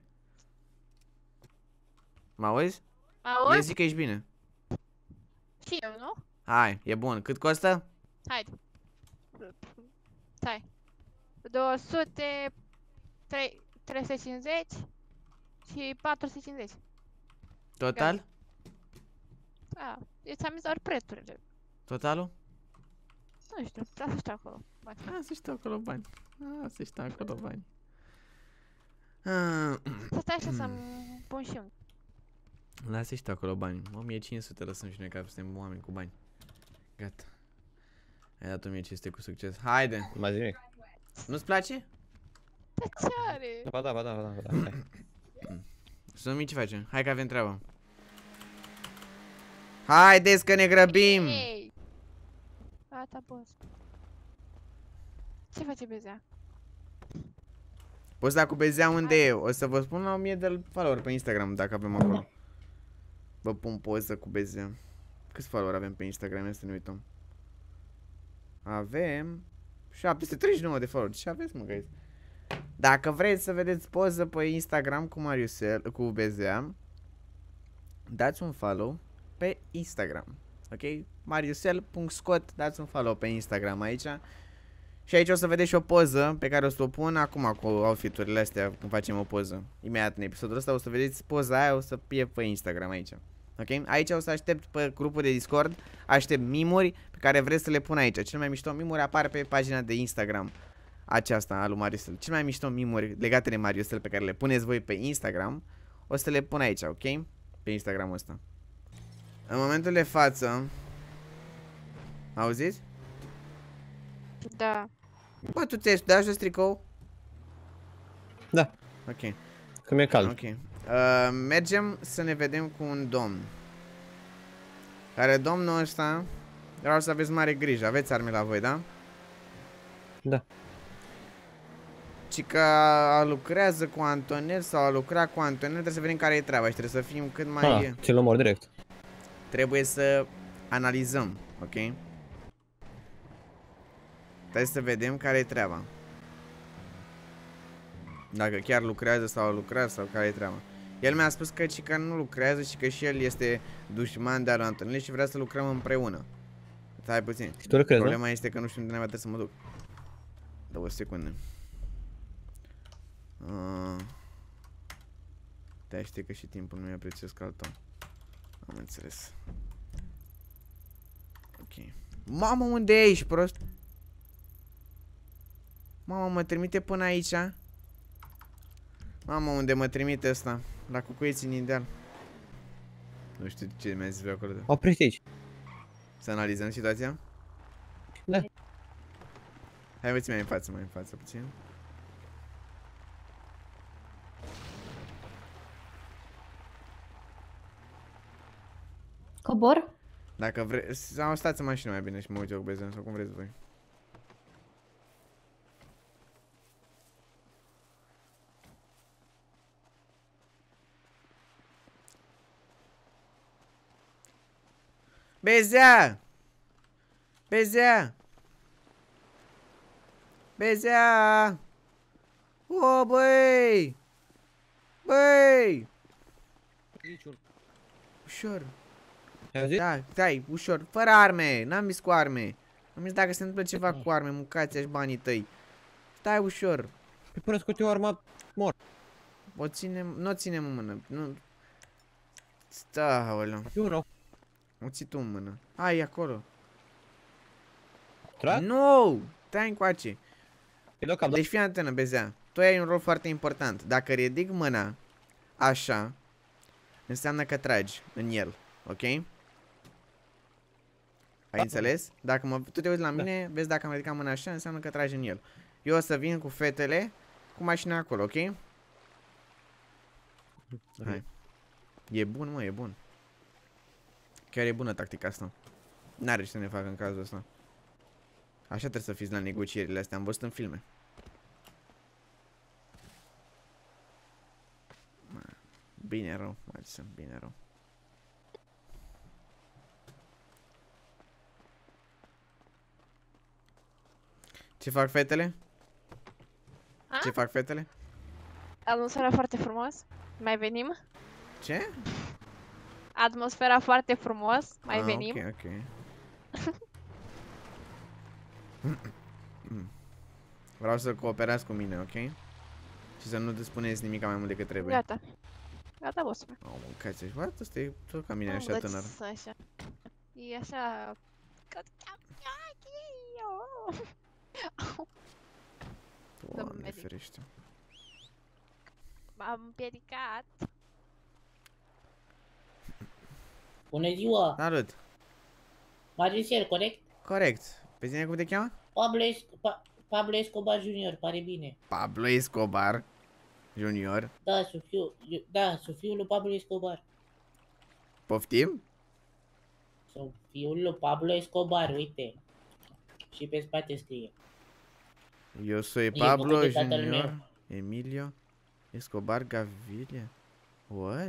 Mă auzi? Le Auzi? zic că ești bine. Și eu, nu? Hai, e bun. Cât costă? Haide. Stai. 200... 350 și 450. Total? Da. Ți-am zis doar prețurile. Totalul? Nu știu, trebuie să știu acolo. Bani. Să știu acolo bani. Să știu acolo bani. Să stai așa să-mi pun și eu. Lasă știu acolo bani. 1500 lăsăm și noi că suntem oameni cu bani. Gata. Ai dat 1500 cu succes. Haide. Nu mai zic nimic. Nu-ți place? Dar ce are? Ba da. Hai. Sunt mici ce facem. Hai că avem treabă. Haideți că ne grăbim. Ei! Gata, boss. Ce face Bezea? Poți da cu bezea unde e? O să vă spun la 1000 de follower pe Instagram dacă avem acolo. Vă pun poză cu bezea. Câți follower avem pe Instagram? Să ne uităm. Avem 739 de follower. Ce aveți, mă, guys? Dacă vreți să vedeți poză pe Instagram cu Mariusel, cu bezea, dați un follow pe Instagram. Ok? mariusel.scot, dați un follow pe Instagram aici. Și aici o să vedeți și o poză pe care o să o pun acum cu outfiturile astea când facem o poză. Imediat în episodul ăsta o să vedeți poza aia, o să fie pe Instagram aici. Ok? Aici o să aștept pe grupul de Discord, aștept mimuri pe care vreți să le pun aici. Cel mai mișto mimuri apar pe pagina de Instagram aceasta a lui Mariusel. Cel mai mișto mimuri legate de Mariusel pe care le puneți voi pe Instagram, o să le pun aici, ok? Pe Instagramul ăsta. În momentul de față, auziți? Da. Bă, tu ți-ai dat jos tricou? Da. Ok. Că mi-e cald. Ok. Mergem să ne vedem cu un domn. Care domnul ăsta, vreau să aveți mare grijă. Aveți arme la voi, da? Da. Ci că lucrează cu Antonel sau a lucrat cu Antonel, trebuie să vedem care e treaba și trebuie să fim cât mai... ți-l omor direct. Trebuie să analizăm, ok? Stai să vedem care e treaba. Dacă chiar lucrează sau lucrează sau care e treaba. El mi-a spus că Cica nu lucrează și că și el este dușman de al Antonelli și vrea să lucrăm împreună. Stai puțin. Și tu lucrezi, Problema este că nu știu unde ne trebuie să mă duc. 2 secunde. Da, știi că și timpul nu e prețios ca al tău. Am înțeles. Ok. Mamă, unde ești, prost? Mamă, mă trimite până aici? Mamă, unde mă trimite ăsta? La cucuieții din deal. Nu știu ce mi-a zis pe acolo. Oprește aici. Să analizăm situația? Da. Hai, vă ții mai în față puțin. Cobor? Dacă vreți, sau stați în mașină mai bine și mă uit eu cu bezon, sau cum vreți voi. Bezea! Bezea! Bezea! O, băi! Băi! Ușor. Ai auzit? Da, stai, ușor, fără arme, n-am zis cu arme. Am zis dacă se întâmplă ceva cu arme, mâncați-și banii tăi. Stai ușor. Pe până scot eu arma, mor. O ținem, nu o ținem în mână, nu. Stai, aoleu. Eu rău. O ții tu în mână. Ai, acolo. Trag? Nu! Stai încoace. Deocamdată. Deci fii antenă, Bezea. Tu ai un rol foarte important. Dacă ridic mâna, așa, înseamnă că tragi în el, ok? Ai înțeles? Dacă tu te uiți la mine, vezi dacă am ridicat mâna așa, înseamnă că tragi în el. Eu o să vin cu fetele, cu mașina acolo, ok? Hai. E bun, mă, e bun. Chiar e bună tactica asta. N-are ce să ne facă în cazul ăsta. Așa trebuie să fiți la negocierile astea, am văzut în filme. Bine rău, Madison, bine rău. Ce fac fetele? A? Ce fac fetele? Atmosfera foarte frumos. Mai venim? Ce? Atmosfera foarte frumos. Mai Ah, venim? ok, ok. Vreau să cooperați cu mine, ok? Și să nu te spuneți nimic mai mult decât trebuie. Gata. Gata, bossul. Au, mâncați aici. Bă, ăsta e tot ca mine așa tânăr. Așa. E așa... Doamne ferește. M-am împiedicat. Bună ziua! Salut! Marisel, corect? Corect. Pe tine cum te cheamă? Pablo Escobar Junior, pare bine. Pablo Escobar Junior. Da, sunt fiul lui Pablo Escobar. Poftim? Sunt fiul lui Pablo Escobar, uite. Și pe spate scrie. Eu soy E Pablo făcut de tatăl Junior meu. Emilio Escobar Gaviria. What?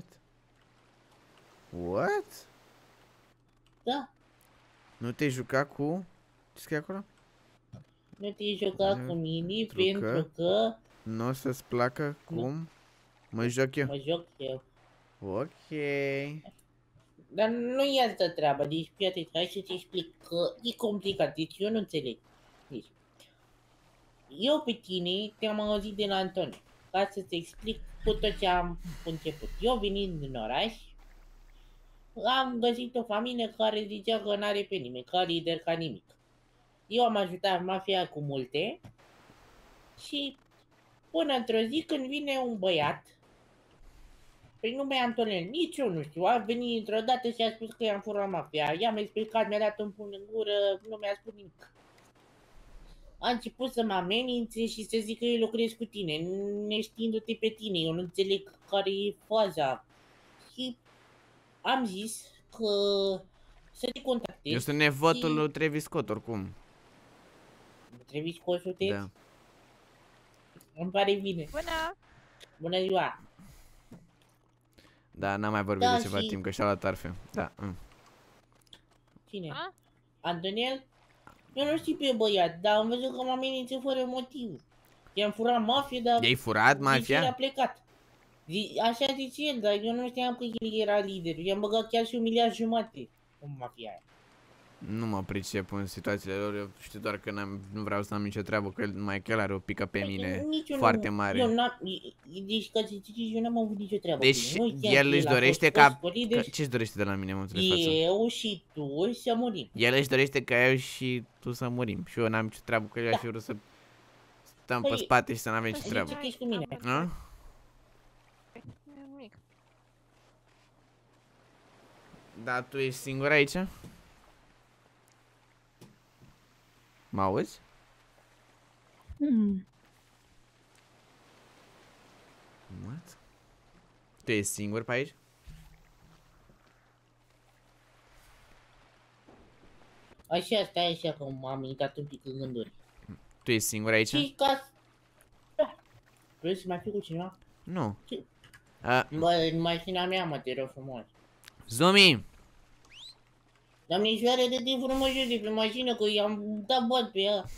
What? Da, Nu te-ai jucat cu... Ce scrie acolo? nu te-ai jucat cu mine Pentru că- pentru că Nu o să-ți placă cum mă joc eu. mă joc eu. Ok. Dar nu e altă treabă, deci fii atent, hai să-ți explic că e complicat, deci eu nu înțeleg. Deci, eu pe tine te-am auzit de la Antonio, ca să-ți explic cu tot ce am început. Eu venind în oraș, am găsit o familie care zicea că n-are pe nimeni, ca lider, ca nimic. Eu am ajutat mafia cu multe și până într-o zi când vine un băiat, pe nume Antonel, nici eu nu știu, a venit într-o dată și a spus că i-am furat mafia. I-am explicat, mi-a dat un pumn în gură, nu mi-a spus nimic. A început să mă amenințe și să zic că eu lucrez cu tine, neștiindu-te pe tine, eu nu înțeleg care e faza. Și am zis că să te contactez. Eu sunt nevotul lui Travis Scott, oricum. Trebuie să sunteți? Da. Îmi pare bine. Bună! Bună ziua! Da, n-am mai vorbit Da, de ceva și- timp, că și-a luat arfe. Da. Cine? A? Antoniel? Eu nu știu pe băiat, dar am văzut că mă amenință fără motiv. I-am furat mafie, dar... I-ai furat el mafia? a plecat. Așa zice el, dar eu nu știam că el era lider. I-am băgat chiar și 1,5 miliarde în mafia aia. Nu mă pricep în situațiile lor, eu știu doar că nu vreau să am nicio treabă, că numai că el are o pică pe mine Nici eu foarte nu, mare. Eu deci, ca să zici, eu n-am avut nicio treabă. Deci cu el. el își dorește ca... Deci, Ce-și dorește de la mine în momentul de față? eu și tu să murim. El își dorește ca eu și tu să murim. Și eu n-am nicio treabă, că eu aș fi vrut să stăm pe Păi, spate și să n-avem nicio să treabă. zici cu mine. A? Nimic. Da, tu ești singur aici? Mă auzi? What? Tu ești singur pe aici? Așa, stai așa că m-am intrat un pic în gânduri. Tu ești singur aici? Și ca... Da. Vrei să mai fi cu cineva? Nu. Ce? A, Bă, în mașina mea, mă, te rog frumos. Zumi! Doamnișoare, dă-te frumos jos de pe mașină, că i-am dat bot pe ea.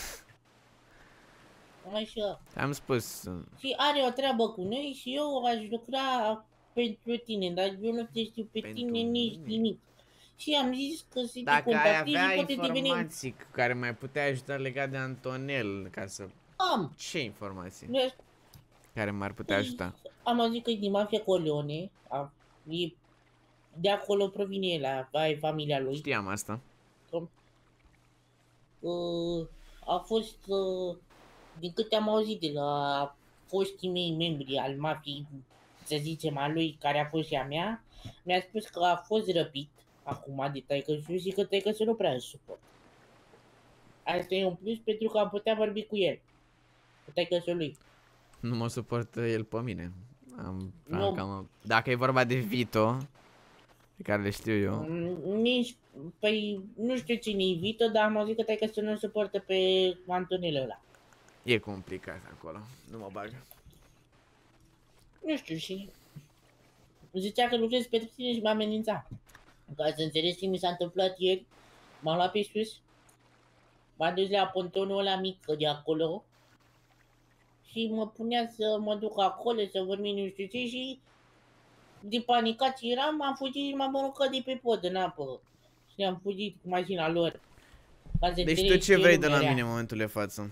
Așa. Am spus. Și are o treabă cu noi și eu aș lucra pentru tine, dar eu nu te știu pe Pentru tine nici mine? nimic. Și am zis că să te Dacă ai contactezi și avea poate deveni... informații cu care mai putea ajuta legat de Antonel, ca să... Am! Ce informații? Nu, Care m-ar putea ajuta? am auzit că e din mafia Corleone, e, de acolo provine el, ai familia lui. Știam asta. A fost, din câte am auzit de la foștii mei membri al mafiei, să zicem, a lui, care a fost și a mea, mi-a spus că a fost răpit, acum, de taică-su și că taică-su nu prea îl suport. Asta e un plus pentru că am putea vorbi cu el, cu taică-su lui. Nu mă suportă el pe mine. Nu. Dacă e vorba de Vito, pe care le știu eu. Nici, păi, nu știu cine e Vito, dar am auzit că taică-su nu suportă pe Antonel ăla. E complicat acolo. Nu mă bag. Nu știu, și zicea că lucrez pe tine și m-a amenințat. Ca să înțelegi ce mi s-a întâmplat ieri, m-am luat pe sus, m-a dus la pontonul ăla mic de acolo și mă punea să mă duc acolo, să vorbim nu știu ce și de panicat ce eram, am fugit și m-am aruncat de pe pod în apă și am fugit cu mașina lor. Ca să Deci tu înțelegi ce vrei de la lumea mine era. în momentul de față?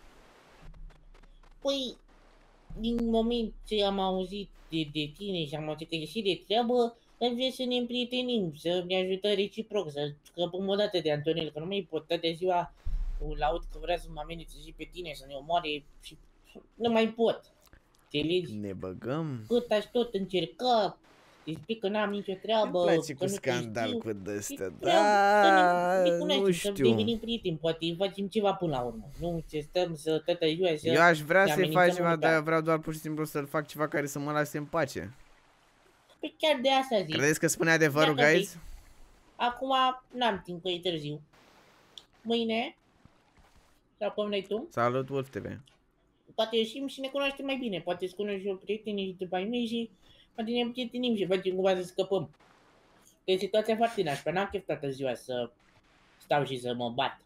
Păi, din moment ce am auzit de tine și am auzit că ești și de treabă, îmi vine să ne împrietenim, să ne ajutăm reciproc, să scăpăm o dată de Antonel, că nu mai pot toată ziua laud că vrea să mă amenințe și pe tine, să ne omoare și nu mai pot. Înțelegi? Ne băgăm? Cât aș tot încerca, te spui că n-am nicio treabă, Îmi place că cu nu te scandal știu. cu dăstea, Și vreau să ne da, cunoaștem, nu să știu. devenim prieteni, poate facem ceva până la urmă. Nu ce stăm să toată ziua să... Eu aș vrea ne să-i amenințăm fac ceva, unul pe dar vreau doar pur și simplu să-l fac ceva care să mă lase în pace. Păi chiar de asta zic. Credeți că spune adevărul, Dacă guys? zic. Acum n-am timp, că e târziu. Mâine, sau până vrei tu, Salut, Wolf TV. poate ieșim și ne cunoaștem mai bine. Poate îți cunoști și eu prietenii și după ai mei și poate ne împrietenim și facem cumva să scăpăm. Că e situația foarte nașpa, n-am chef toată ziua să stau și să mă bat.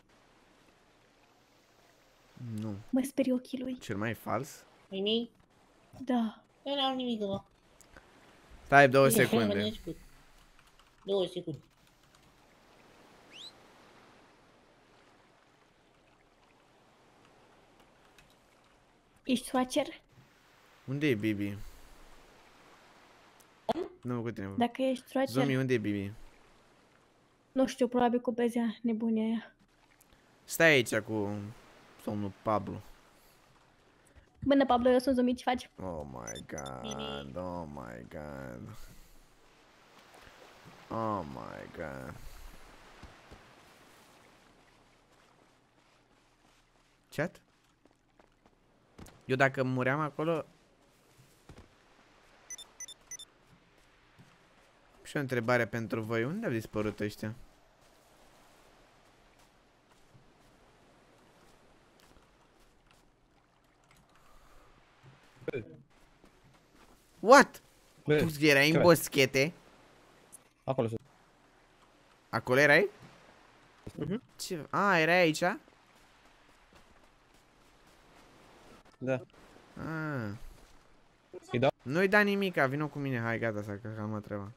Nu. Mă sperie ochii lui. Cel mai fals? Ai mei? Da. Eu n-am nimic, mă. Stai 2 Mă secunde. descurc. 2 secunde. Ești soacer? Unde e Bibi? Nu cu tine. Dacă ești soacer, Zumi, unde e Bibi? nu știu, probabil cu bezea nebunia aia. Stai aici cu domnul Pablo. Bună, Pablo, eu sunt Zumi, ce faci? Oh my god, oh my god. Oh my god. Chat? Eu dacă muream acolo... Și o întrebare pentru voi, unde au dispărut ăștia? What? Bă, Tu erai în ce boschete? acolo sus. Acolo erai? Ce? A, era aici? Da. Ah. Îi dau? Nu-i da nimica, vină cu mine, hai gata, să că am o treabă.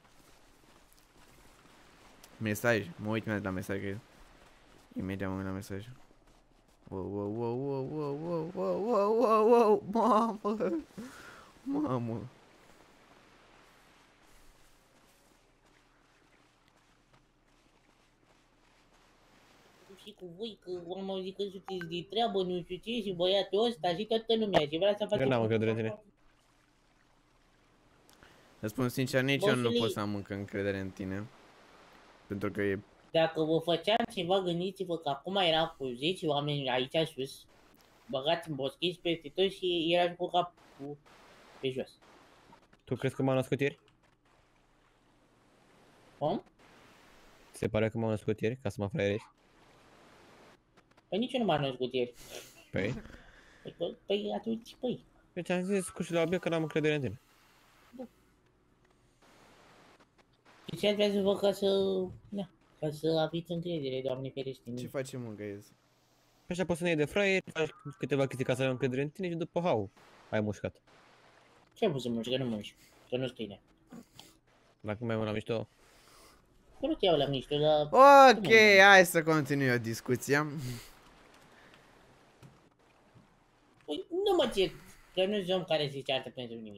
Mesaj, mă uit imediat la mesaj, că imediat mă uit la mesaj. Wow, wow, wow, wow, wow, wow, wow, wow, wow, wow, mamă. Mamă. Și cu voi, că am auzit că sunteți de treabă, nu știu ce, și băiatul ăsta și toată lumea și vrea să facă... Eu n-am încredere în tine. Îți spun sincer, nici eu nu Bossului- pot să am încă încredere în tine. Pentru că e... Dacă vă făceam ceva, gândiți-vă că acum era cu 10 oameni aici sus, băgați în boschis peste tot și erați cu capul pe jos. Tu crezi că m-am născut ieri? Cum? Se pare că m-am născut ieri, ca să mă fraierești? Păi nici eu nu m-am născut ieri. Păi? Păi atunci, păi. Eu ți-am zis cu și la obiect că n-am încredere în tine. Și ce vrea să vă ca să... Da, ca să aveți încredere, Doamne ferește. Ce facem, mă, găiez? Pe așa poți să ne iei de fraier, faci câteva chestii ca să ai încredere în tine și după hau, ai mușcat. Ce ai pus să munci, că nu munci, că nu scrie. Dacă mai mult la mișto, Că nu te iau la mișto, dar... Ok, hai să continui o discuția. Păi, nu mă cer, că nu-s om care se ceartă pentru nimic.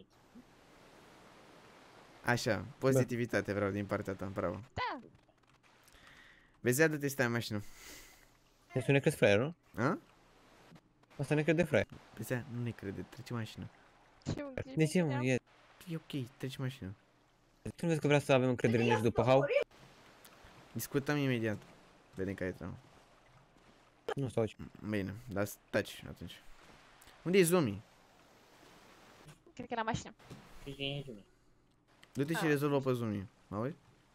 Așa, pozitivitate vreau din partea ta, bravo. Da. Vezi, ia dă-te, stai în mașină. este ne crezi fraier, nu? A? Asta ne crede fraier. Vezi, ia, nu ne crede, trece mașină. Ce un clip De ce, mă? vedeam? E... E ok, trece mașină. Tu nu vezi că vrea să avem încredere în el și după hau? Discutăm imediat. Vedem care e treaba. Nu stau aici. Bine, dar taci atunci. Unde e Zumi? Cred că la mașină. Și ce e lumea. Du-te și Ah. rezolvă pe Zumi. Auzi?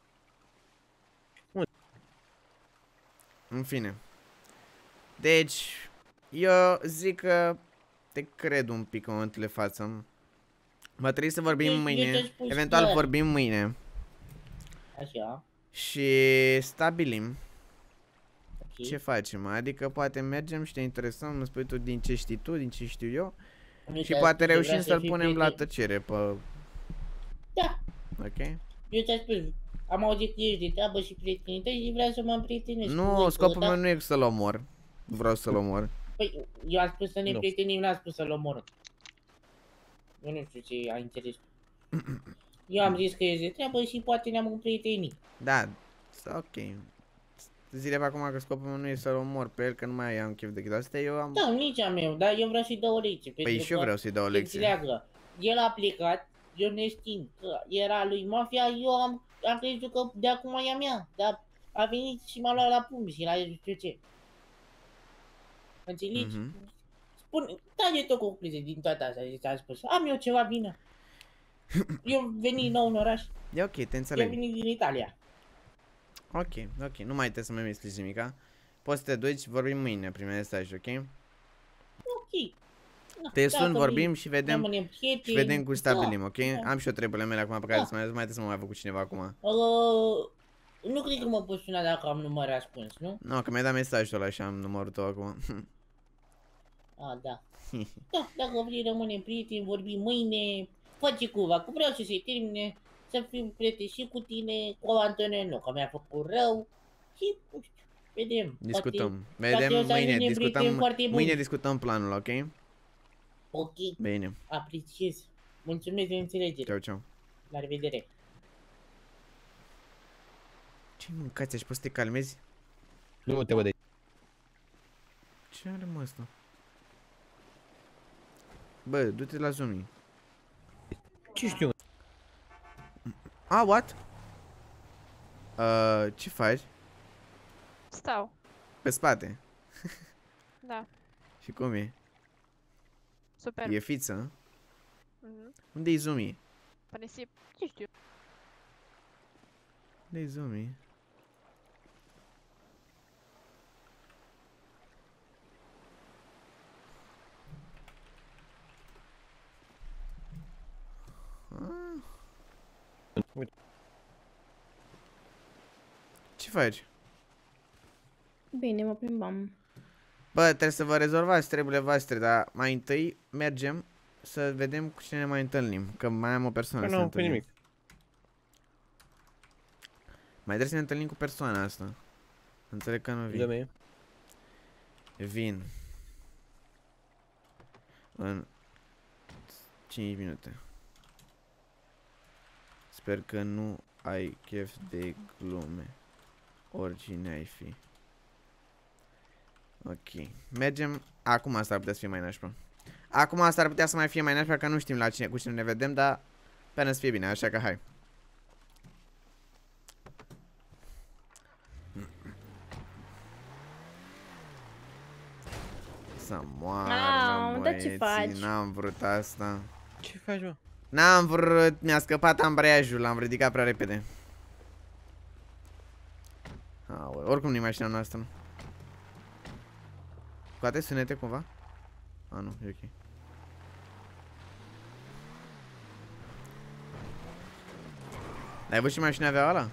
În fine. Deci, eu zic că te cred un pic în momentul de față. Va trebui să vorbim Eu mâine. te-am spus Eventual clar. vorbim mâine. Așa, Și stabilim ok. ce facem. Adică poate mergem și te interesăm, îmi spui tu din ce știi tu, din ce știu eu. Nu Și te-am poate spus că reușim vreau să să-l fii punem la prieten. tăcere pe... Da, Ok? eu ți-am spus, am auzit că ești de treabă și prietenii tăi și vreau să mă împrietenesc cu Nu, voi, scopul da? meu nu e să-l omor. Nu vreau să-l omor. Păi, eu am spus să ne Nu. împrietenim, n-am spus să-l omorâm. Eu nu știu ce ai interes. Eu am zis că ești de treabă și poate ne-am împrietenit. Da, ok. Zile pe acum că scopul meu nu e să-l omor pe el, că nu mai am chef de chestia asta, eu am... Da, nici a meu, dar eu vreau să-i dau o lecție. Păi pentru și eu că vreau să-i dau o să lecție. înțeleagă. El a plecat, eu neștiind că era lui mafia, eu am crezut că de acum e a mea. Dar a venit și m-a luat la pumn și la eu știu ce. Înțelegi? Mhm. Spune, trage tu concluzie din toată asta, ce ți-am spus. Am eu ceva vină. Eu venit nou în oraș, E ok, te eu înțeleg. venit din Italia. Ok, ok, nu mai trebuie să mai explici nimica. Poți să te duci, vorbim mâine prin mesaj, ok? Ok. Da, Te sun, dacă vorbim și vedem, rămânem prieteni, și vedem cum stabilim, da, ok? da. Am și eu treburile mele acum pe care Da. să mai trebuie să mă mai văd cu cineva acum. Nu cred că mă poți suna dacă am număr răspuns, nu? Nu, că mi-ai dat mesajul ăla și am numărul tău acum. A, da. Da, dacă vrei rămânem prieteni, vorbim mâine, face cumva, că vreau să se termine, să fim prieteni și cu tine, cu Antonel, nu, că mi-a făcut rău și, nu știu, vedem. Discutăm. poate o Vedem să mâine, ajungem prieteni foarte discutăm. buni. Mâine discutăm planul, ok? Ok, Bine. apreciez. Mulțumesc de înțelegere. Ceau, ceau. La revedere. Ce mâncați aici? Poți să te calmezi? Nu te văd aici. Ce are mă ăsta? Bă, du-te la Zumi. Ce știu? Ah, what? Ce faci? Stau. Pe spate. Da. Și cum e? Super. E fiță? Mhm. Unde-i Zumi? Pe nisip. Ce știu. Unde-i Zumi? Ah. Uite. Ce faci? Bine, mă plimbam. Bă, trebuie să vă rezolvați treburile voastre, dar mai întâi mergem să vedem cu cine ne mai întâlnim, că mai am o persoană să Nu, ne cu întâlnim. nimic. Mai trebuie să ne întâlnim cu persoana asta. Înțeleg că nu vin. Dă-mi. Vin. În 5 minute. Sper că nu ai chef de glume. Oricine ai fi. Ok. Mergem. Acum asta ar putea să fie mai nașpa. Acum asta ar putea să mai fie mai nașpa, că nu știm la cine, cu cine ne vedem, dar până să fie bine, așa că hai. Să moară, Dar ce faci? băieții, n-am vrut asta. Ce faci, mă? N-am vrut, mi-a scăpat ambreiajul, l-am ridicat prea repede. Aoleu, oricum nu-i mașina noastră. Scoate sunete cumva? A, nu, e ok. Ai văzut ce mașină avea ăla?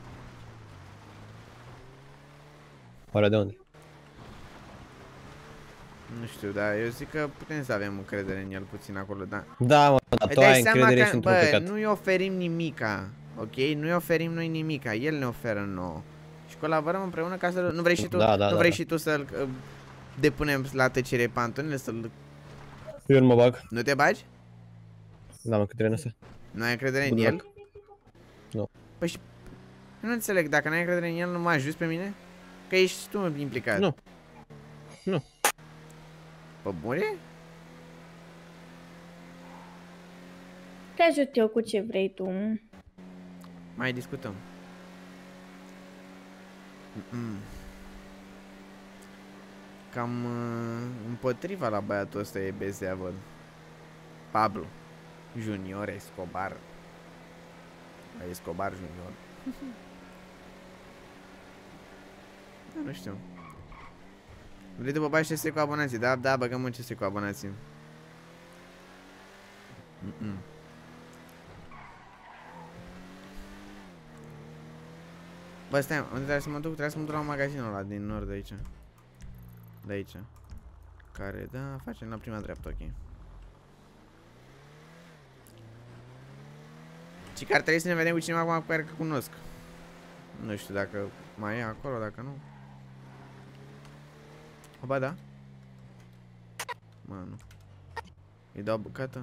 Oare de unde? Nu știu, dar eu zic că putem să avem încredere în el puțin acolo, da. Da, mă, dar tu ai încredere și într-un bă, păcat. nu-i oferim nimica, ok? Nu-i oferim noi nimica, el ne oferă nouă. Și colaborăm împreună ca să... Nu vrei și tu, Da, nu vrei da. și tu să-l depunem la tăcere pe Antonile, să-l... Eu nu mă bag. Nu te bagi? N-am încredere în asta. Nu ai încredere în Bun, el? Nu. Păi și... Nu înțeleg, dacă n-ai încredere în el, nu mă ajuți pe mine? Că ești tu implicat. Nu. Nu. Pe bune? Te ajut eu cu ce vrei tu. Mai discutăm. Cam împotriva la băiatul ăsta e Bezea, văd. Pablo Junior Escobar. Escobar Junior. Da, nu știu. Vrei după bani CSC cu abonații? Da, da, băgăm în CSC cu abonații. Bă, stai, unde trebuie să mă duc? Trebuie să mă duc la magazinul ăla din nord de aici. De aici. Care, da, facem la prima dreaptă, ok. Și că ar trebui să ne vedem cu cineva acum cu care că cunosc. Nu știu dacă mai e acolo, dacă nu. O, ba da. Mă, nu. Îi dau bucată.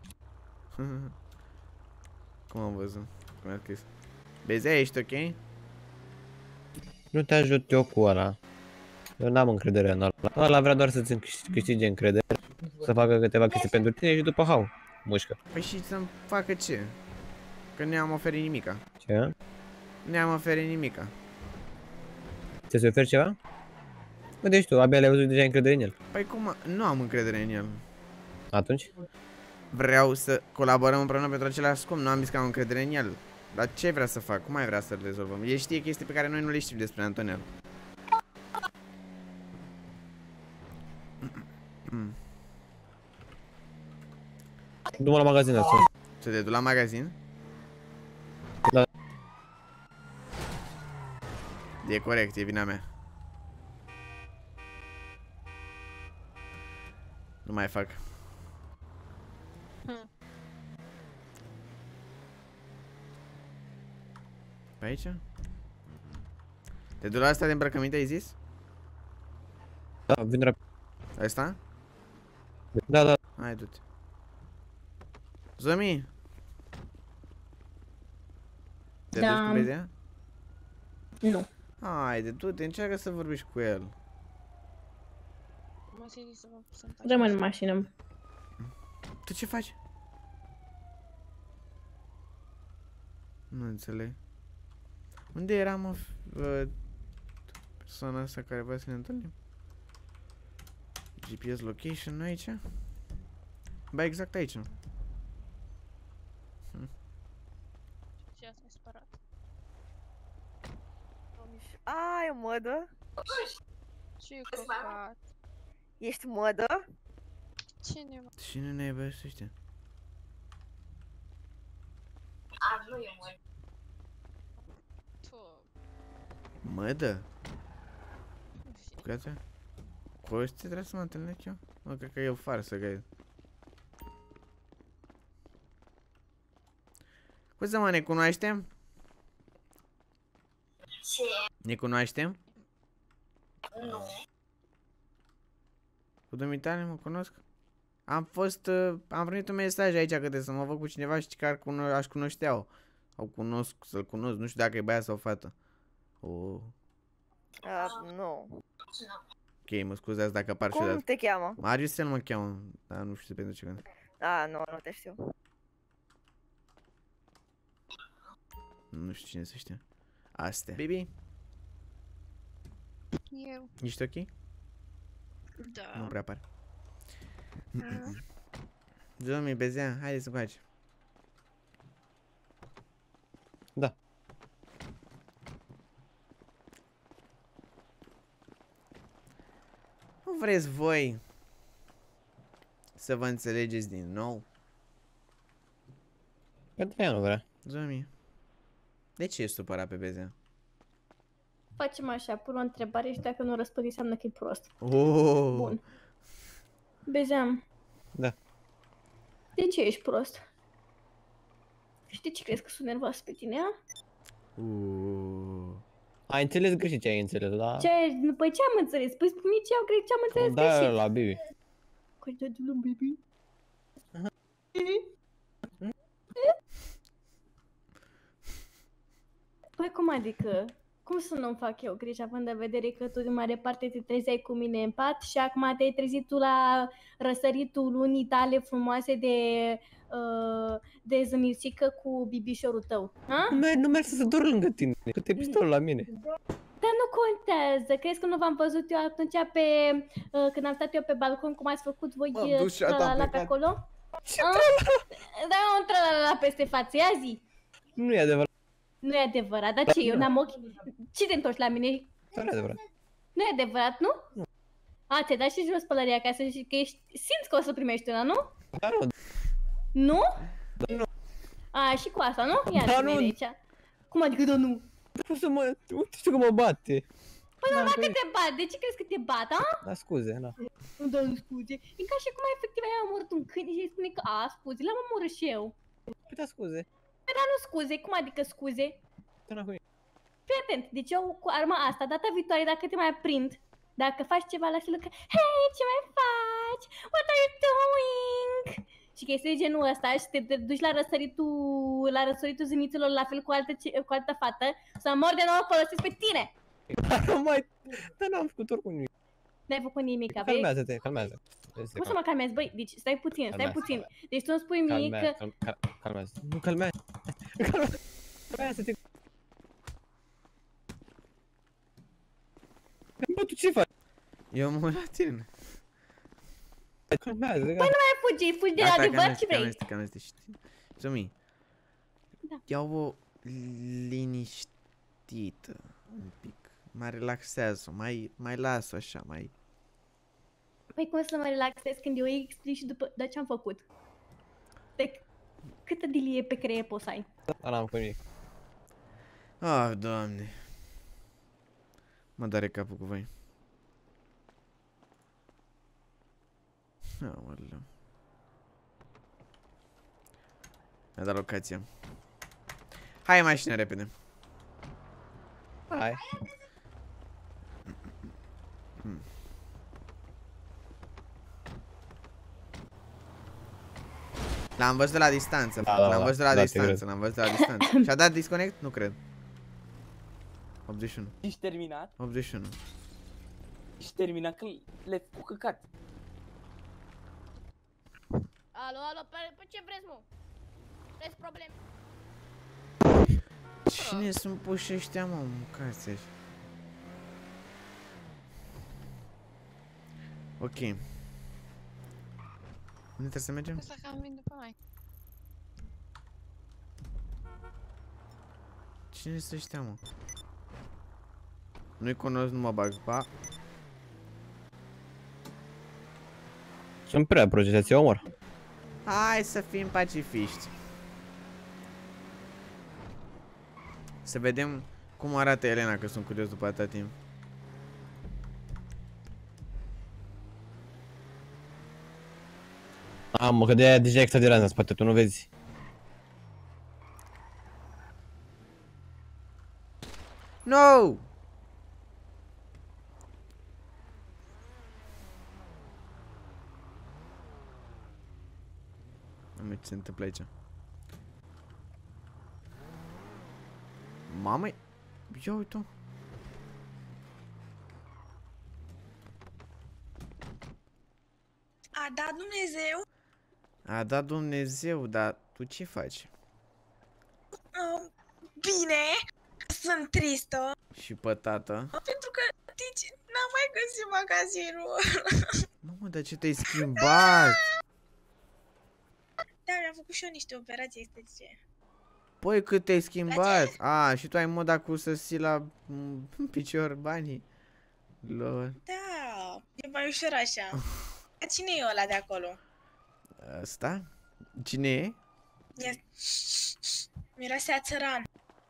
Cum am văzut? Cum a scris? Bezea, ești ok? Nu te ajut eu cu ăla. Eu n-am încredere în ăla. Ăla vrea doar să-ți câștige încredere. Să facă câteva chestii pentru tine și după hau. Mușcă. Păi și să-mi facă ce? Că nu am oferit nimica. Ce? Nu am oferit nimica. Ți-ți oferi ceva? Bă, deci tu abia le-ai văzut deja încredere în el. Păi cum? Nu am încredere în el. Atunci? Vreau să colaborăm împreună pentru același scop. Nu am zis că am încredere în el. Dar ce vrea să fac? Cum mai vrea să-l rezolvăm? El știe chestii pe care noi nu le știm despre Antonel. Du-mă la magazin asta. Să te duc la magazin? Da. E corect, e vina mea. Nu mai fac. Pe aici? Te duc la asta de îmbrăcăminte, ai zis? Da, vin rapid. Asta? Da, da. Hai, du-te. Zomi! Te Da. duci cu Bezea? Nu. Haide, du-te, încearcă să vorbești cu el. Rămân în mașină. Tu ce faci? Nu înțeleg. Unde era, mă, persoana asta care vrea să ne întâlnim? GPS location, nu aici? Ba, exact aici. Ce asta e spărat? Ai, mădă? Ce căcat? Ești mădă? Cine mă? Cine ne iubește ăștia? Tu. Mădă? Gata? Cu ăștia trebuie să mă întâlnesc eu? Mă, cred că e o farsă, guys. Cum să mă, ne cunoaștem? Ce? Ne cunoaștem? Nu. Cu dumitale mă cunosc? Am primit un mesaj aici că trebuie să mă văd cu cineva și că aș cunoșteau. Să-l cunosc, nu știu dacă e băiat sau fată. Oh. Nu. Ok, mă scuzați dacă apar și Cum odată. te cheamă? Mariusel mă cheamă, dar nu știu pentru ce gând. Nu te știu. Nu știu cine să știe. Astea. Bibi, Eu. ești ok? Da. Nu prea pare. Zombie, Bezea, haide să faci. Da. Nu vreți voi să vă înțelegeți din nou? Pentru ea nu vrea. Zombie, de ce ești supărat pe Bezea? Facem așa, pun o întrebare și dacă nu răspund înseamnă că e prost. Oh. Bun. Bezeam. Da. De ce ești prost? Și de ce crezi că sunt nervoasă pe tine, a? Ai înțeles greșit ce ai înțeles, da? Păi ce am înțeles? Păi spune ce am înțeles Da, greșit. la Bibi. Cuidado la Bibi. Păi cum adică? Cum să nu-mi fac eu griji, având în vedere că tu în mare parte te trezeai cu mine în pat și acum te-ai trezit tu la răsăritul lunii tale frumoase de zămisică cu bibișorul tău, ha? Nu merg să se dor lângă tine, că te pistol la mine. Dar nu contează, crezi că nu v-am văzut eu atunci când am stat eu pe balcon, cum ați făcut voi tralala pe acolo? Ce da, un tralala peste față, ia zi! Nu e adevărat. Nu e adevărat, dar ce, eu n-am ochi? Ce te întorci la mine? Nu e adevărat. Nu e adevărat, nu? A, ți-ai dat și jos pălăria acasă și că simți că o să primești una, nu? Da, nu. Nu? Nu. A, și cu asta, nu? Ia Da, zi nu. aici. Cum adică, da, nu? Cum să mă... Uite, știu că mă bate. Păi normal că te bat, de ce crezi că te bat, a? Da, scuze, da. Da, scuze. E ca și cum efectiv ai omorât un câine și îi spune că, a, scuze, l-am omorât și eu. Păi da, scuze. Păi da, nu scuze, cum adică scuze? Da, cu Fii atent, deci eu cu arma asta, data viitoare, dacă te mai prind, dacă faci ceva la felul că, hei, ce mai faci? What are you doing? Și că este genul ăsta și te duci la răsăritul zânițelor la fel cu altă fată, să mor de nou folosesc pe tine! Nu mai... Dar n-am făcut oricum nimic. N-ai făcut nimic, vei? Calmează-te, calmează. Cum să mă calmezi? Băi, deci stai puțin. Deci tu îmi spui mie că... Calmează. Nu, calmează. Calmează-te. Bă, tu ce faci? Eu mă uit la tine. Calmează, Păi nu mai fugi de adevăr, ce vrei? Calmează-te, știi? Zombie. Da. Ia-o liniștită un pic. Mai relaxează-o, mai las-o așa, mai... Păi cum să mă relaxez când eu îi explic și după ce am făcut? De câtă dilie pe creier poți să ai? Dar n-am făcut nimic. Ah, Doamne. Mă doare capul cu voi. Aoleu. Mi-a dat locația. Hai mașină repede. Hai. L-am văzut de la distanță. Da, L-am văzut de la da, distanță. L-am văzut de la distanță. Și-a dat disconnect? Nu cred. 81. Ești terminat? 81. Ești terminat că le-ai făcut căcat. Alo, pe ce vreți, mă? Vreți probleme? Cine sunt puși ăștia, mă? Mâncați așa. Ok. Unde trebuie să mergem? Asta că am venit după mai. Cine sunt ăștia, mă? Nu-i cunosc, nu mă bag. Ba. Sunt prea procesați, omor. Hai să fim pacifiști. Să vedem cum arată Elena, că sunt curios după atâta timp. Mamă, că de-aia deja exagerează în spate, tu nu vezi? No! Mamă, ce se întâmplă aici? Mamă, ia uite-o. A dat Dumnezeu? A dat Dumnezeu, dar tu ce faci? Bine, sunt tristă. Și pe tată? Pentru că, deci, n-am mai găsit magazinul. Mamă, dar ce te-ai schimbat? Da, mi-am făcut și eu niște operații estetice. Păi, cât te-ai schimbat? A, și tu ai moda cu să ții la picior banii? Lol. Da, e mai ușor așa. Dar cine e ăla de acolo? Asta? Cine e? Miroase a țăran.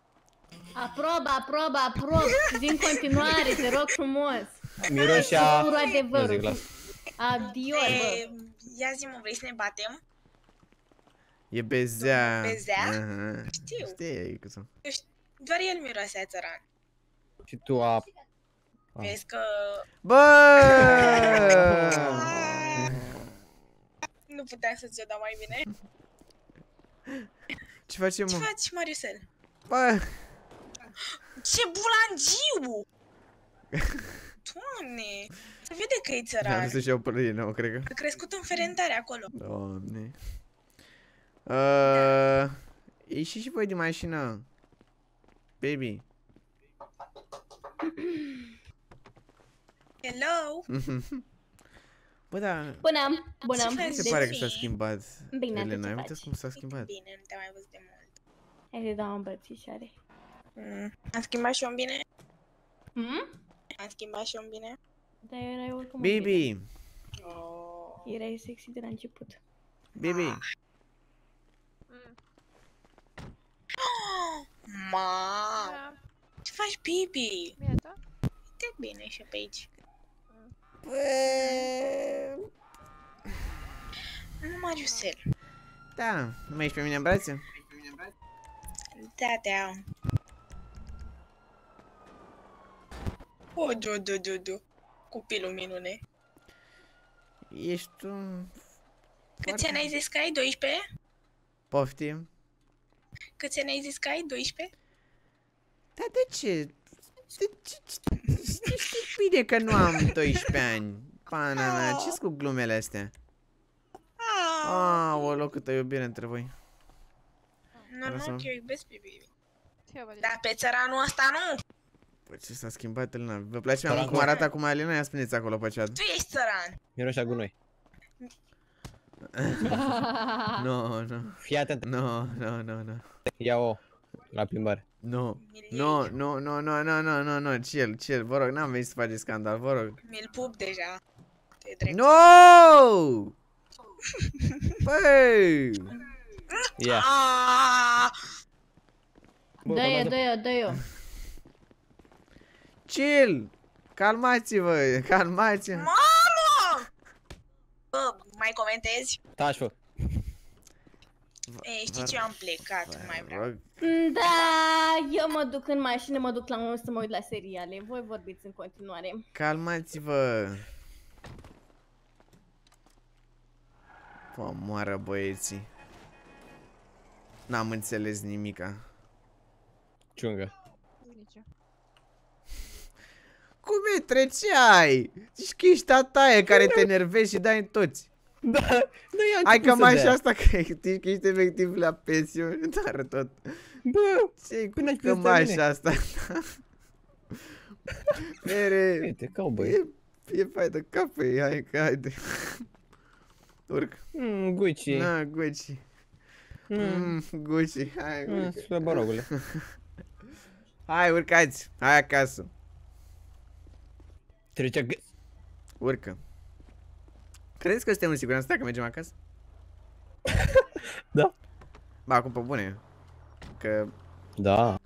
Aprob. Zi în continuare, te rog frumos. Miroșea... Pur adevărul. Adios, bă. Ia zi-mă, vrei să ne batem? E bezea. Bezea? Știu. Știi, că sunt. Doar el miroase a țăran. Și tu a... Vezi că... Bă! Nu puteam să-ți o dau mai bine. Ce facem, mă? Ce faci, Mariusel? Bă! Ce bulangiu! Doamne! Se vede că e țăran. Am să-și iau părărie nouă, cred că. A crescut în ferentare acolo. Doamne. Ieși și voi din mașină. Baby. Hello! Bă, da... Bună! Se pare că s-a schimbat. Bine, Elena, uite cum s-a schimbat. Bine, nu te-am mai văzut de mult. Hai să dau o îmbrățișare. Am schimbat și eu în bine? Am schimbat și eu în bine? Dar erai oricum Bibi! Erai sexy de la început. Bibi! Ma! Ce faci, Bibi? Bine, da? Uite bine și pe aici. Nu, Mariusel. Da, nu mai ești pe mine în brațe? Da, te am. O, du. Copilul minune. Ești un... Câți ani ai zis că ai? 12? Poftim? Câți ani ai zis că ai? 12? Da, de ce? Știi bine că nu am 12 ani. Pana mea, ce-s cu glumele astea? Aoleu, câtă iubire între voi. Normal că eu iubesc pe Bibi. Dar pe țăranul ăsta nu. Păi ce s-a schimbat, Elena? Vă place mai mult cum arată acum Elena? Ia spuneți acolo pe chat. Tu ești țăran. Miroșea gunoi. Nu. Fii atent. Nu. Ia-o la plimbare. Nu, chill, vă rog, n-am venit să faceți scandal, vă rog. Mi-l pup deja. No! Băi! Ia. Dă-i-o. Chill! Calmați-vă, calmați-vă. Mamă! Bă, mai comentezi? Taci, fă. Ei, știi ce, eu am plecat, nu mai vreau. Da, eu mă duc în mașină, mă duc la unul să mă uit la seriale. Voi vorbiți în continuare. Calmați-vă. Vă moară băieții. N-am înțeles nimica. Ciungă. Cum e, treceai? Zici că ești tataie care te enervezi și dai în toți. Da, hai că mai așa asta, că ești efectiv la pensiune, dar tot. Bă, ce-i că mai așa asta? Mere. Uite, cowboy. E fai de cafe, hai că haide. Urc. Gucci. Na, Gucci. Gucci, hai. Slăborogule. Hai, urcați, hai acasă. Trece. Urcă. Credeți că suntem în siguranță dacă mergem acasă? Da. Ba, acum pe bune. Că... Da.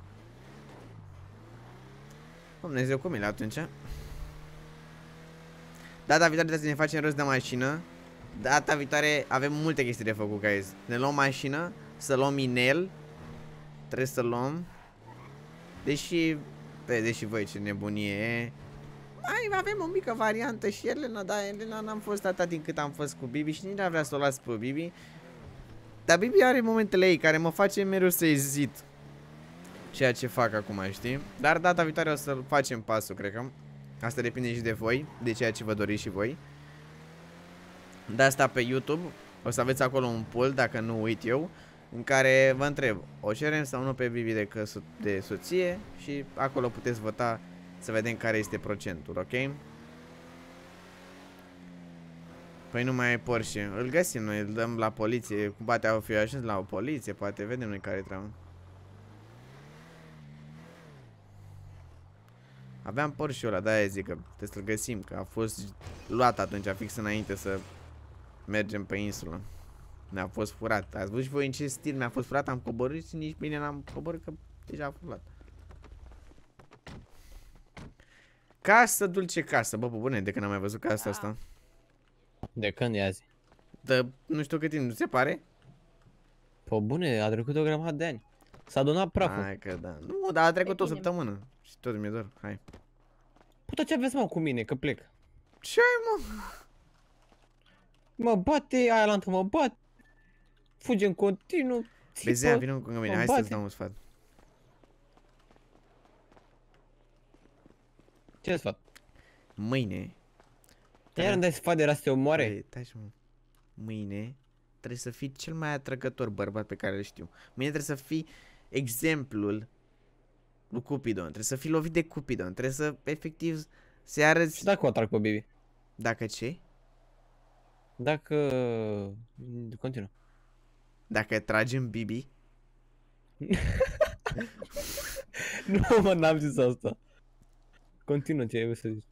Dumnezeu, cum e atunci? Data viitoare trebuie să ne facem rost de mașină. Data viitoare avem multe chestii de făcut, guys. Ne luăm mașină, să luăm inel. Trebuie să luăm. Deși, vedeți voi ce nebunie e. Mai avem o mică variantă și Elena, da, Elena n-am fost atât din cât am fost cu Bibi și nici n-am vrea să o las pe Bibi. Dar Bibi are momentele ei care mă face mereu să ezit ceea ce fac acum, știi? Dar data viitoare o să facem pasul, cred că. Asta depinde și de voi, de ceea ce vă doriți și voi. De asta pe YouTube o să aveți acolo un poll, dacă nu uit eu, în care vă întreb, o cerem sau nu pe Bibi de soție și acolo puteți vota să vedem care este procentul, ok? Păi nu mai e Porsche, îl găsim noi, îl dăm la poliție, cum poate au fi ajuns la o poliție, poate vedem noi care e treaba. Aveam Porsche-ul ăla, de-aia zic că trebuie să-l găsim, că a fost luat atunci, fix înainte să mergem pe insulă. Ne-a fost furat. Ați văzut și voi în ce stil mi-a fost furat? Am coborât și nici bine n-am coborât, că deja a fost luat. Casă, dulce casă. Bă, bune, de când am mai văzut casa asta? De când e azi? De nu știu cât timp, nu se pare? Pă bune, a trecut o grămadă de ani. S-a adunat praful. Hai că da. Nu, dar a trecut o săptămână. Și tot mi-e dor. Hai. Putea ce aveți, mă, cu mine, că plec. Ce ai, mă? Mă bate, aia la mă bate. Fuge în continuu. Bezea, vină cu mine, hai să-ți dau un sfat. Ce sfat? Mâine. Iar îmi dai sfat de ras să te omoare? Stai și mă. Mâine trebuie să fii cel mai atrăgător bărbat pe care îl știu. Mâine trebuie să fii exemplul lui Cupidon. Trebuie să fii lovit de Cupidon. Trebuie să, efectiv, să arăți... Și dacă o atrag pe Bibi? Dacă ce? Dacă... Continuă. Dacă tragem Bibi? Nu, mă, n-am zis asta. Continuă ce ai să zici.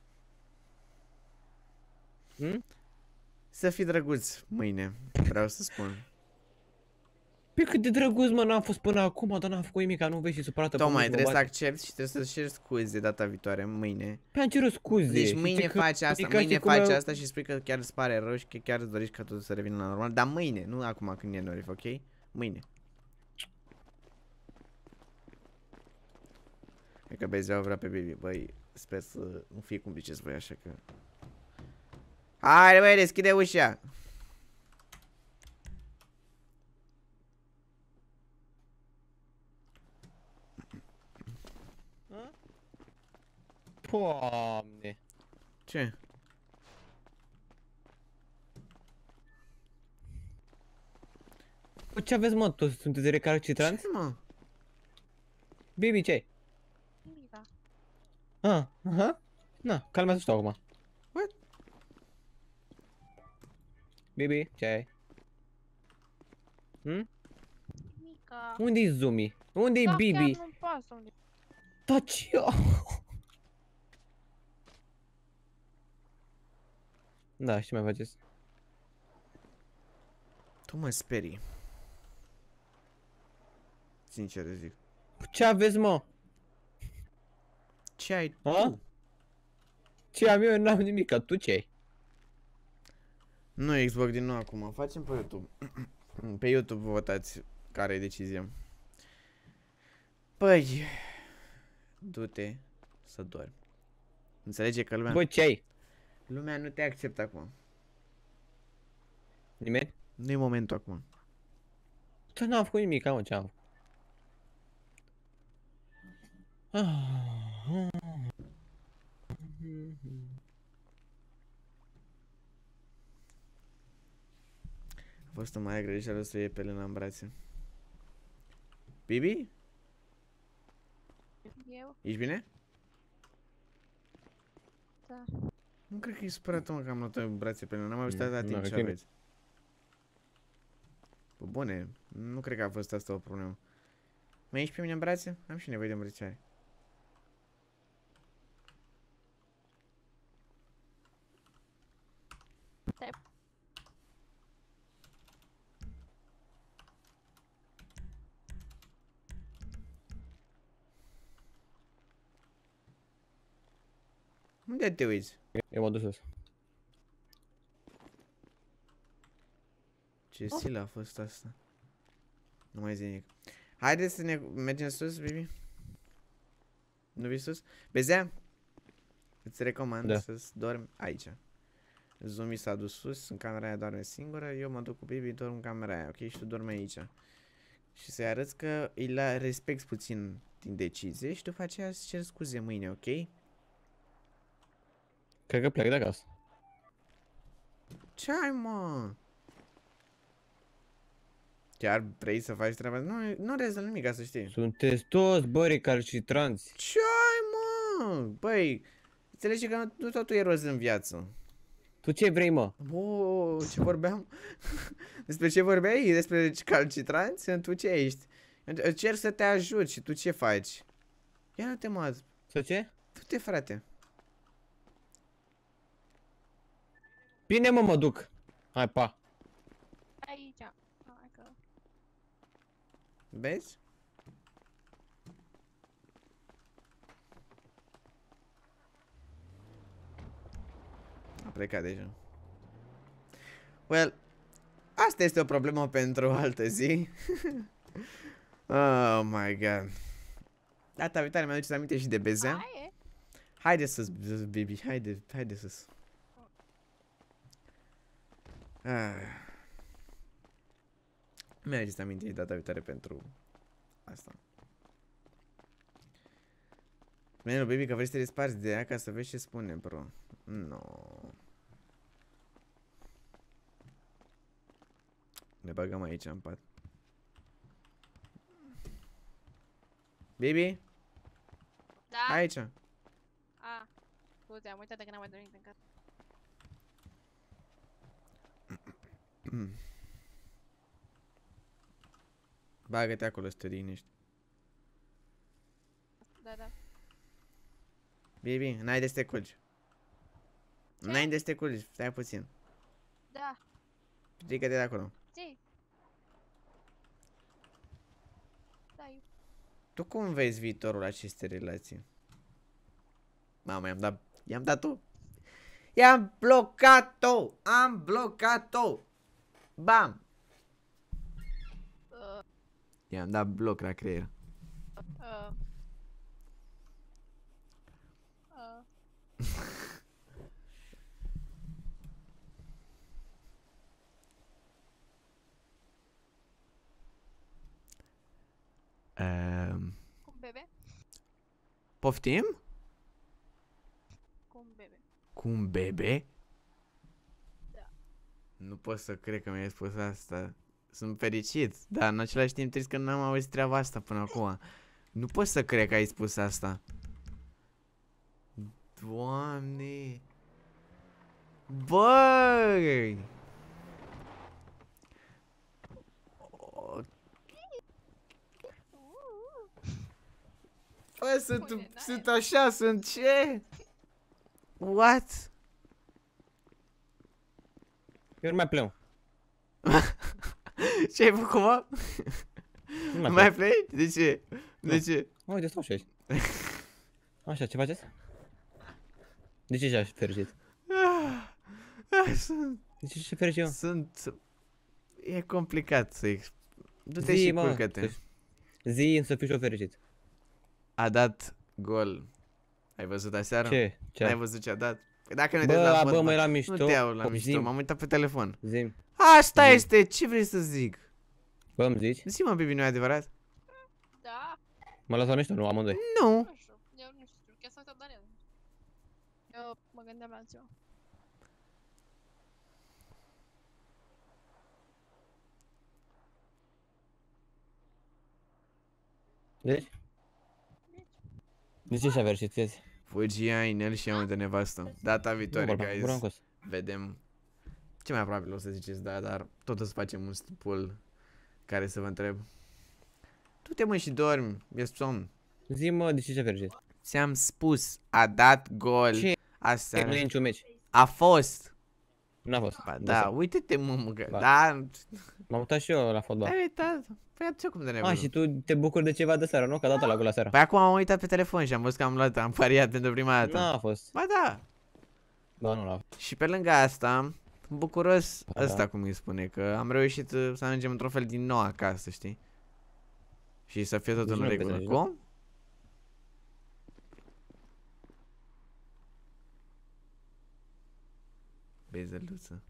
Să fii drăguț mâine, vreau să spun. Pe cât de drăguț, mă, n-am fost până acum, dar n-am făcut nimic, nu vezi și supărată pe Tocmai, trebuie să accepti și trebuie să-ți ceri scuze data viitoare, mâine. Păi am cerut scuze. Deci mâine faci asta, mâine faci asta și spui că chiar îți pare rău și că chiar îți dorești ca totul să revină la normal. Dar mâine, nu acum când e noriv, ok? Mâine. E că Bezea vrea pe Bibi, băi, sper să nu fie cum ziceți voi, așa că... Haide, băi, deschide ușa! Doamne! Ce? Bă, ce aveți, mă? Toți sunteți recalcitranți? Ce, mă? Bibi, ce-ai? Nimica. Aha. Na, calmează-ți tu acum. What? Bibi, ce-ai? Nimica. Unde-i Zumi? Unde-i Bibi? Chiar nu-mi pasă unde... Taci! Da, și ce mai faceți? Tu mă sperii. Sincer zic. Ce aveți, mă? Ce ai tu? Ce am eu? N-am nimic, tu ce ai? Nu Xbox din nou acum, facem pe YouTube. Pe YouTube votați care e decizia. Păi, du-te să dormi. Înțelege că lumea... Bă, ce ai? Lumea nu te acceptă acum. Nimeni? Nu e momentul acum. Tu n-am făcut nimic, mă, ce am făcut? A fost o mare greșeală să iei pe Elena în brațe. Bibi? Eu? Ești bine? Da. Nu cred că e supărată, mă, că am luat în brațe pe Elena. N-am auzit atâta timp ce ok. aveți. Bă, bune, nu cred că a fost asta o problemă. Mai ești pe mine în brațe? Am și nevoie de îmbrățișare. Unde te uiți? Eu mă duc sus. Ce silă a fost asta. Nu mai zic nimic. Haideți să ne mergem sus, Bibi. Nu vii sus? Bezea? Îți recomand să-ți dormi aici. Zumi s-a dus sus, în camera aia doarme singură, eu mă duc cu Bibi, dorm în camera aia, ok? Și tu dormi aici. Și să-i arăți că îi respecti puțin din decizie și după aceea îți cer scuze mâine, ok? Cred că plec de acasă. Ce ai, mă? Chiar vrei să faci treaba? Nu rezolv nimic, ca să știi. Sunteți toți, bă, recalcitranți. Ce ai, mă? Băi, înțelegi că nu totul e roz în viață. Tu ce vrei, mă? Oh, ce vorbeam? Despre ce vorbeai? Despre calcitranți? Tu ce ești? Îți cer să te ajut și tu ce faci? Ia nu te mă. Să ce? Du-te, frate. Bine, mă duc. Hai, pa. Aici. Hai că... Vezi? A plecat deja. Well, asta este o problemă pentru o altă zi. Oh my god. Data viitoare mi-aduceți aminte și de Bezea. Haide sus, Bibi, haide sus. Mi-aduceți aminte și data viitoare pentru asta. Menu, Bibi, că vrei să te desparți de ea ca să vezi ce spune, bro. No. Ne băgăm aici în pat. Bibi? Da? Aici. A, scuze, am uitat de că n-am mai dormit în casă. Bagă-te acolo să te liniști. Da. Bibi, înainte să te culci. Înainte să te culci, stai puțin. Da. Ridică-te de acolo. Zi. Da, Tu cum vezi viitorul acestei relații? Mamă, i-am dat-o. I-am blocat-o. Am blocat-o. Bam. I-am dat bloc la creier. Cum bebe? Poftim? Cum bebe? Cum bebe? Da. Nu pot să cred că mi-ai spus asta. Sunt fericit, dar în același timp trist că n-am auzit treaba asta până acum. Nu pot să cred că ai spus asta. Doamne. Băi! Bă, sunt așa, sunt ce? What? Eu nu mai plec. Ce ai făcut, mă? Nu mai pleci? De ce? De ce? Uite, stau și aici. Așa, ce faceți? De ce ești fericit? De ce ești fericit, mă? E complicat să explic. Du-te și culcă-te. Zi să fii și-o fericit. A dat gol. Ai văzut aseară? Ce? Ai văzut ce a dat? Păi dacă nu te la fotbal, bă, mă, la mișto. nu te iau la mișto, m-am uitat pe telefon. Zim. Asta este, ce vrei să zic? Bă, îmi zici? Zi-mă, Bibi, nu e adevărat? Da. Mă las la mișto, nu, amândoi? Nu. Nu știu, eu nu știu, chiar s-a uitat Daniel. Eu mă gândeam la altceva. Deci? De ce și-a fericit? Fugia, inel și eu de nevastă. Data viitoare, guys. Vedem. Ce mai probabil o să ziceți da, dar tot o să facem un stipul care să vă întreb. Tu te mă și dormi, e somn. Zi-mă, de ce și-a fericit? Ți-am spus, a dat gol. Ce? Asta Nu e niciun meci. A fost. N-a fost. Ba, da, uite-te, mă, da. M-am uitat și eu la fotbal. Ai uitat? Păi atunci cum de nebun? Și tu te bucuri de ceva de seară, nu? Că a dat la gol la seară. Păi acum am uitat pe telefon și am văzut că am pariat pentru prima dată. N-a fost. Ba da. Ba nu l-a. Și pe lângă asta, bucuros, Da. ăsta cum îi spune, că am reușit să ajungem într-un fel din nou acasă, știi? Și să fie tot Deci în nu regulă. pe Cum? Bezeluță.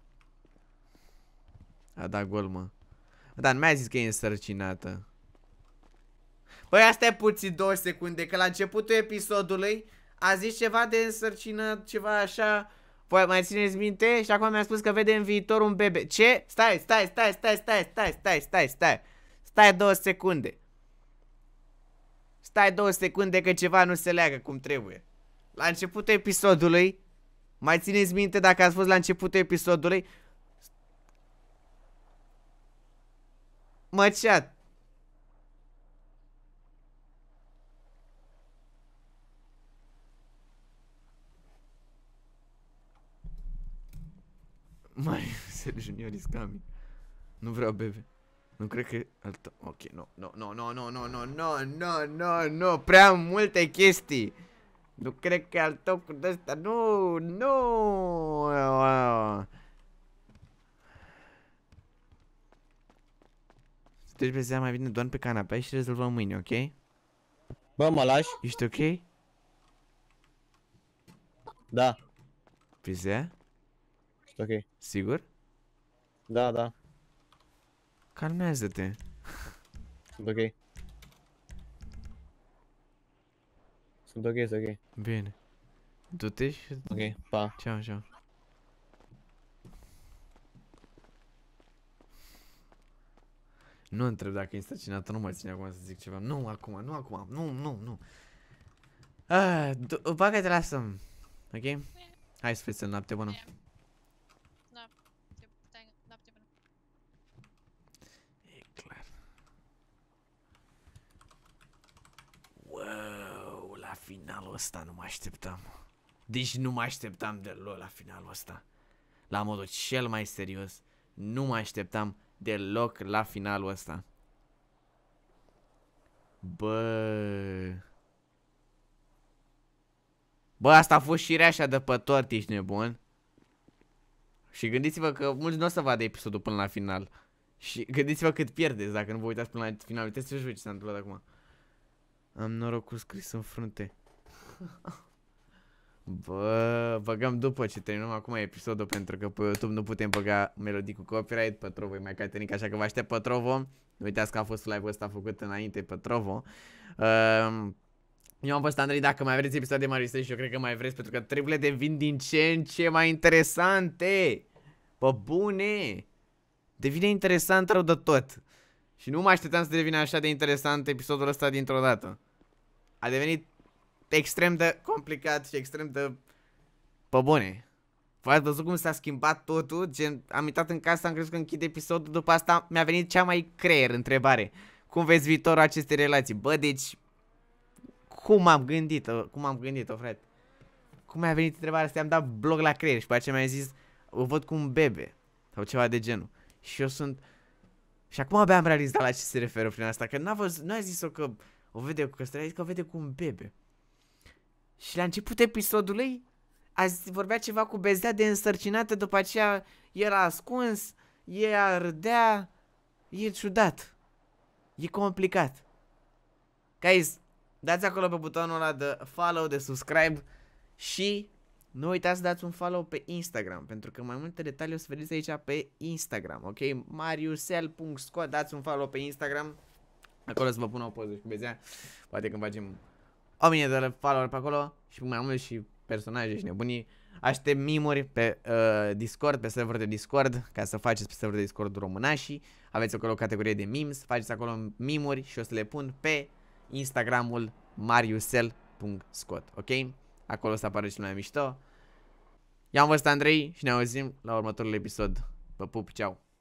A dat gol, mă. Dar nu mi-a zis că e însărcinată. Păi asta e puțin 2 secunde, că la începutul episodului a zis ceva de însărcină, ceva așa. Voi mai țineți minte? Și acum mi-a spus că vede în viitor un bebe. Ce? Stai. Stai 2 secunde. Stai 2 secunde că ceva nu se leagă cum trebuie. La începutul episodului, mai țineți minte dacă ați fost la începutul episodului? Mă, chat. Mai, Sergiu Junior is coming. Nu vreau bebe. Nu cred că al tău. Ok, no. Prea multe chestii. Nu cred că al tău cu ăsta. Nu. Deci pe zi mai bine doar pe canapea și rezolvăm mâine, ok? Bă, mă lași? Ești ok? Da. Pe zi? Ok. Sigur? Da. Calmează-te. Sunt ok. Sunt ok. Bine. Du-te și... Ok, pa. Ceau. Nu întreb dacă e însărcinată, nu mă ține acum să zic ceva. Nu acum. Nu. Bagă-te, lasă-mi. Ok? Hai să feți noapte bună. Noapte bună. E clar. Wow, la finalul ăsta nu mă așteptam. Deci nu mă așteptam deloc la finalul ăsta. La modul cel mai serios. Nu mă așteptam deloc la finalul ăsta. Bă, asta a fost și reașa de pe tot, ești nebun. Și gândiți-vă că mulți nu o să vadă episodul până la final. Și gândiți-vă cât pierdeți dacă nu vă uitați până la final. Uitați-vă și voi ce s-a întâmplat acum. Am norocul scris în frunte. Bă, băgăm după ce terminăm acum episodul, pentru că pe YouTube nu putem băga melodii cu copyright. Pătrovo e mai catenic, așa că vă aștept Pătrovo. Nu uitați că a fost live-ul ăsta făcut înainte, Pătrovo. Eu am fost Andrei, dacă mai vreți episoade de Mario Sel, și eu cred că mai vreți, pentru că treburile devin din ce în ce mai interesante. Pă bune, devine interesant rău de tot. Și nu mă așteptam să devină așa de interesant episodul ăsta dintr-o dată. A devenit extrem de complicat și extrem de... Pă bune. V-ați văzut cum s-a schimbat totul? Gen, am intrat în casă, am crezut că închid episodul, după asta mi-a venit cea mai creier întrebare. Cum vezi viitorul acestei relații? Bă, deci... Cum am gândit-o, frate? Cum mi-a venit întrebarea asta? Am dat bloc la creier și pe aceea mi-a zis o văd cu un bebe. Sau ceva de genul. Și eu sunt... Și acum abia am realizat la ce se referă prin asta. Că nu a zis-o că o vede cu căsătoria, a zis că o vede cu un bebe. Și la început episodului vorbea ceva cu bezdea de însărcinată, după aceea el a ascuns, ea râdea. E ciudat. E complicat. Guys, dați acolo pe butonul ăla de follow, de subscribe și nu uitați să dați un follow pe Instagram, pentru că mai multe detalii o să vedeți aici pe Instagram, ok? mariusel.scot, dați un follow pe Instagram. Acolo să vă pun o poză și cu bezea. Poate când facem 1000 de follower pe acolo și mai mult și personaje și nebunii. Aștept mimuri pe Discord, pe server de Discord, ca să faceți pe server de Discord românașii. Aveți acolo o categorie de memes, faceți acolo mimuri și o să le pun pe Instagramul mariusel.scot, ok? Acolo o să apară cel mai mișto. Eu am fost Andrei și ne auzim la următorul episod. Vă pup, ceau!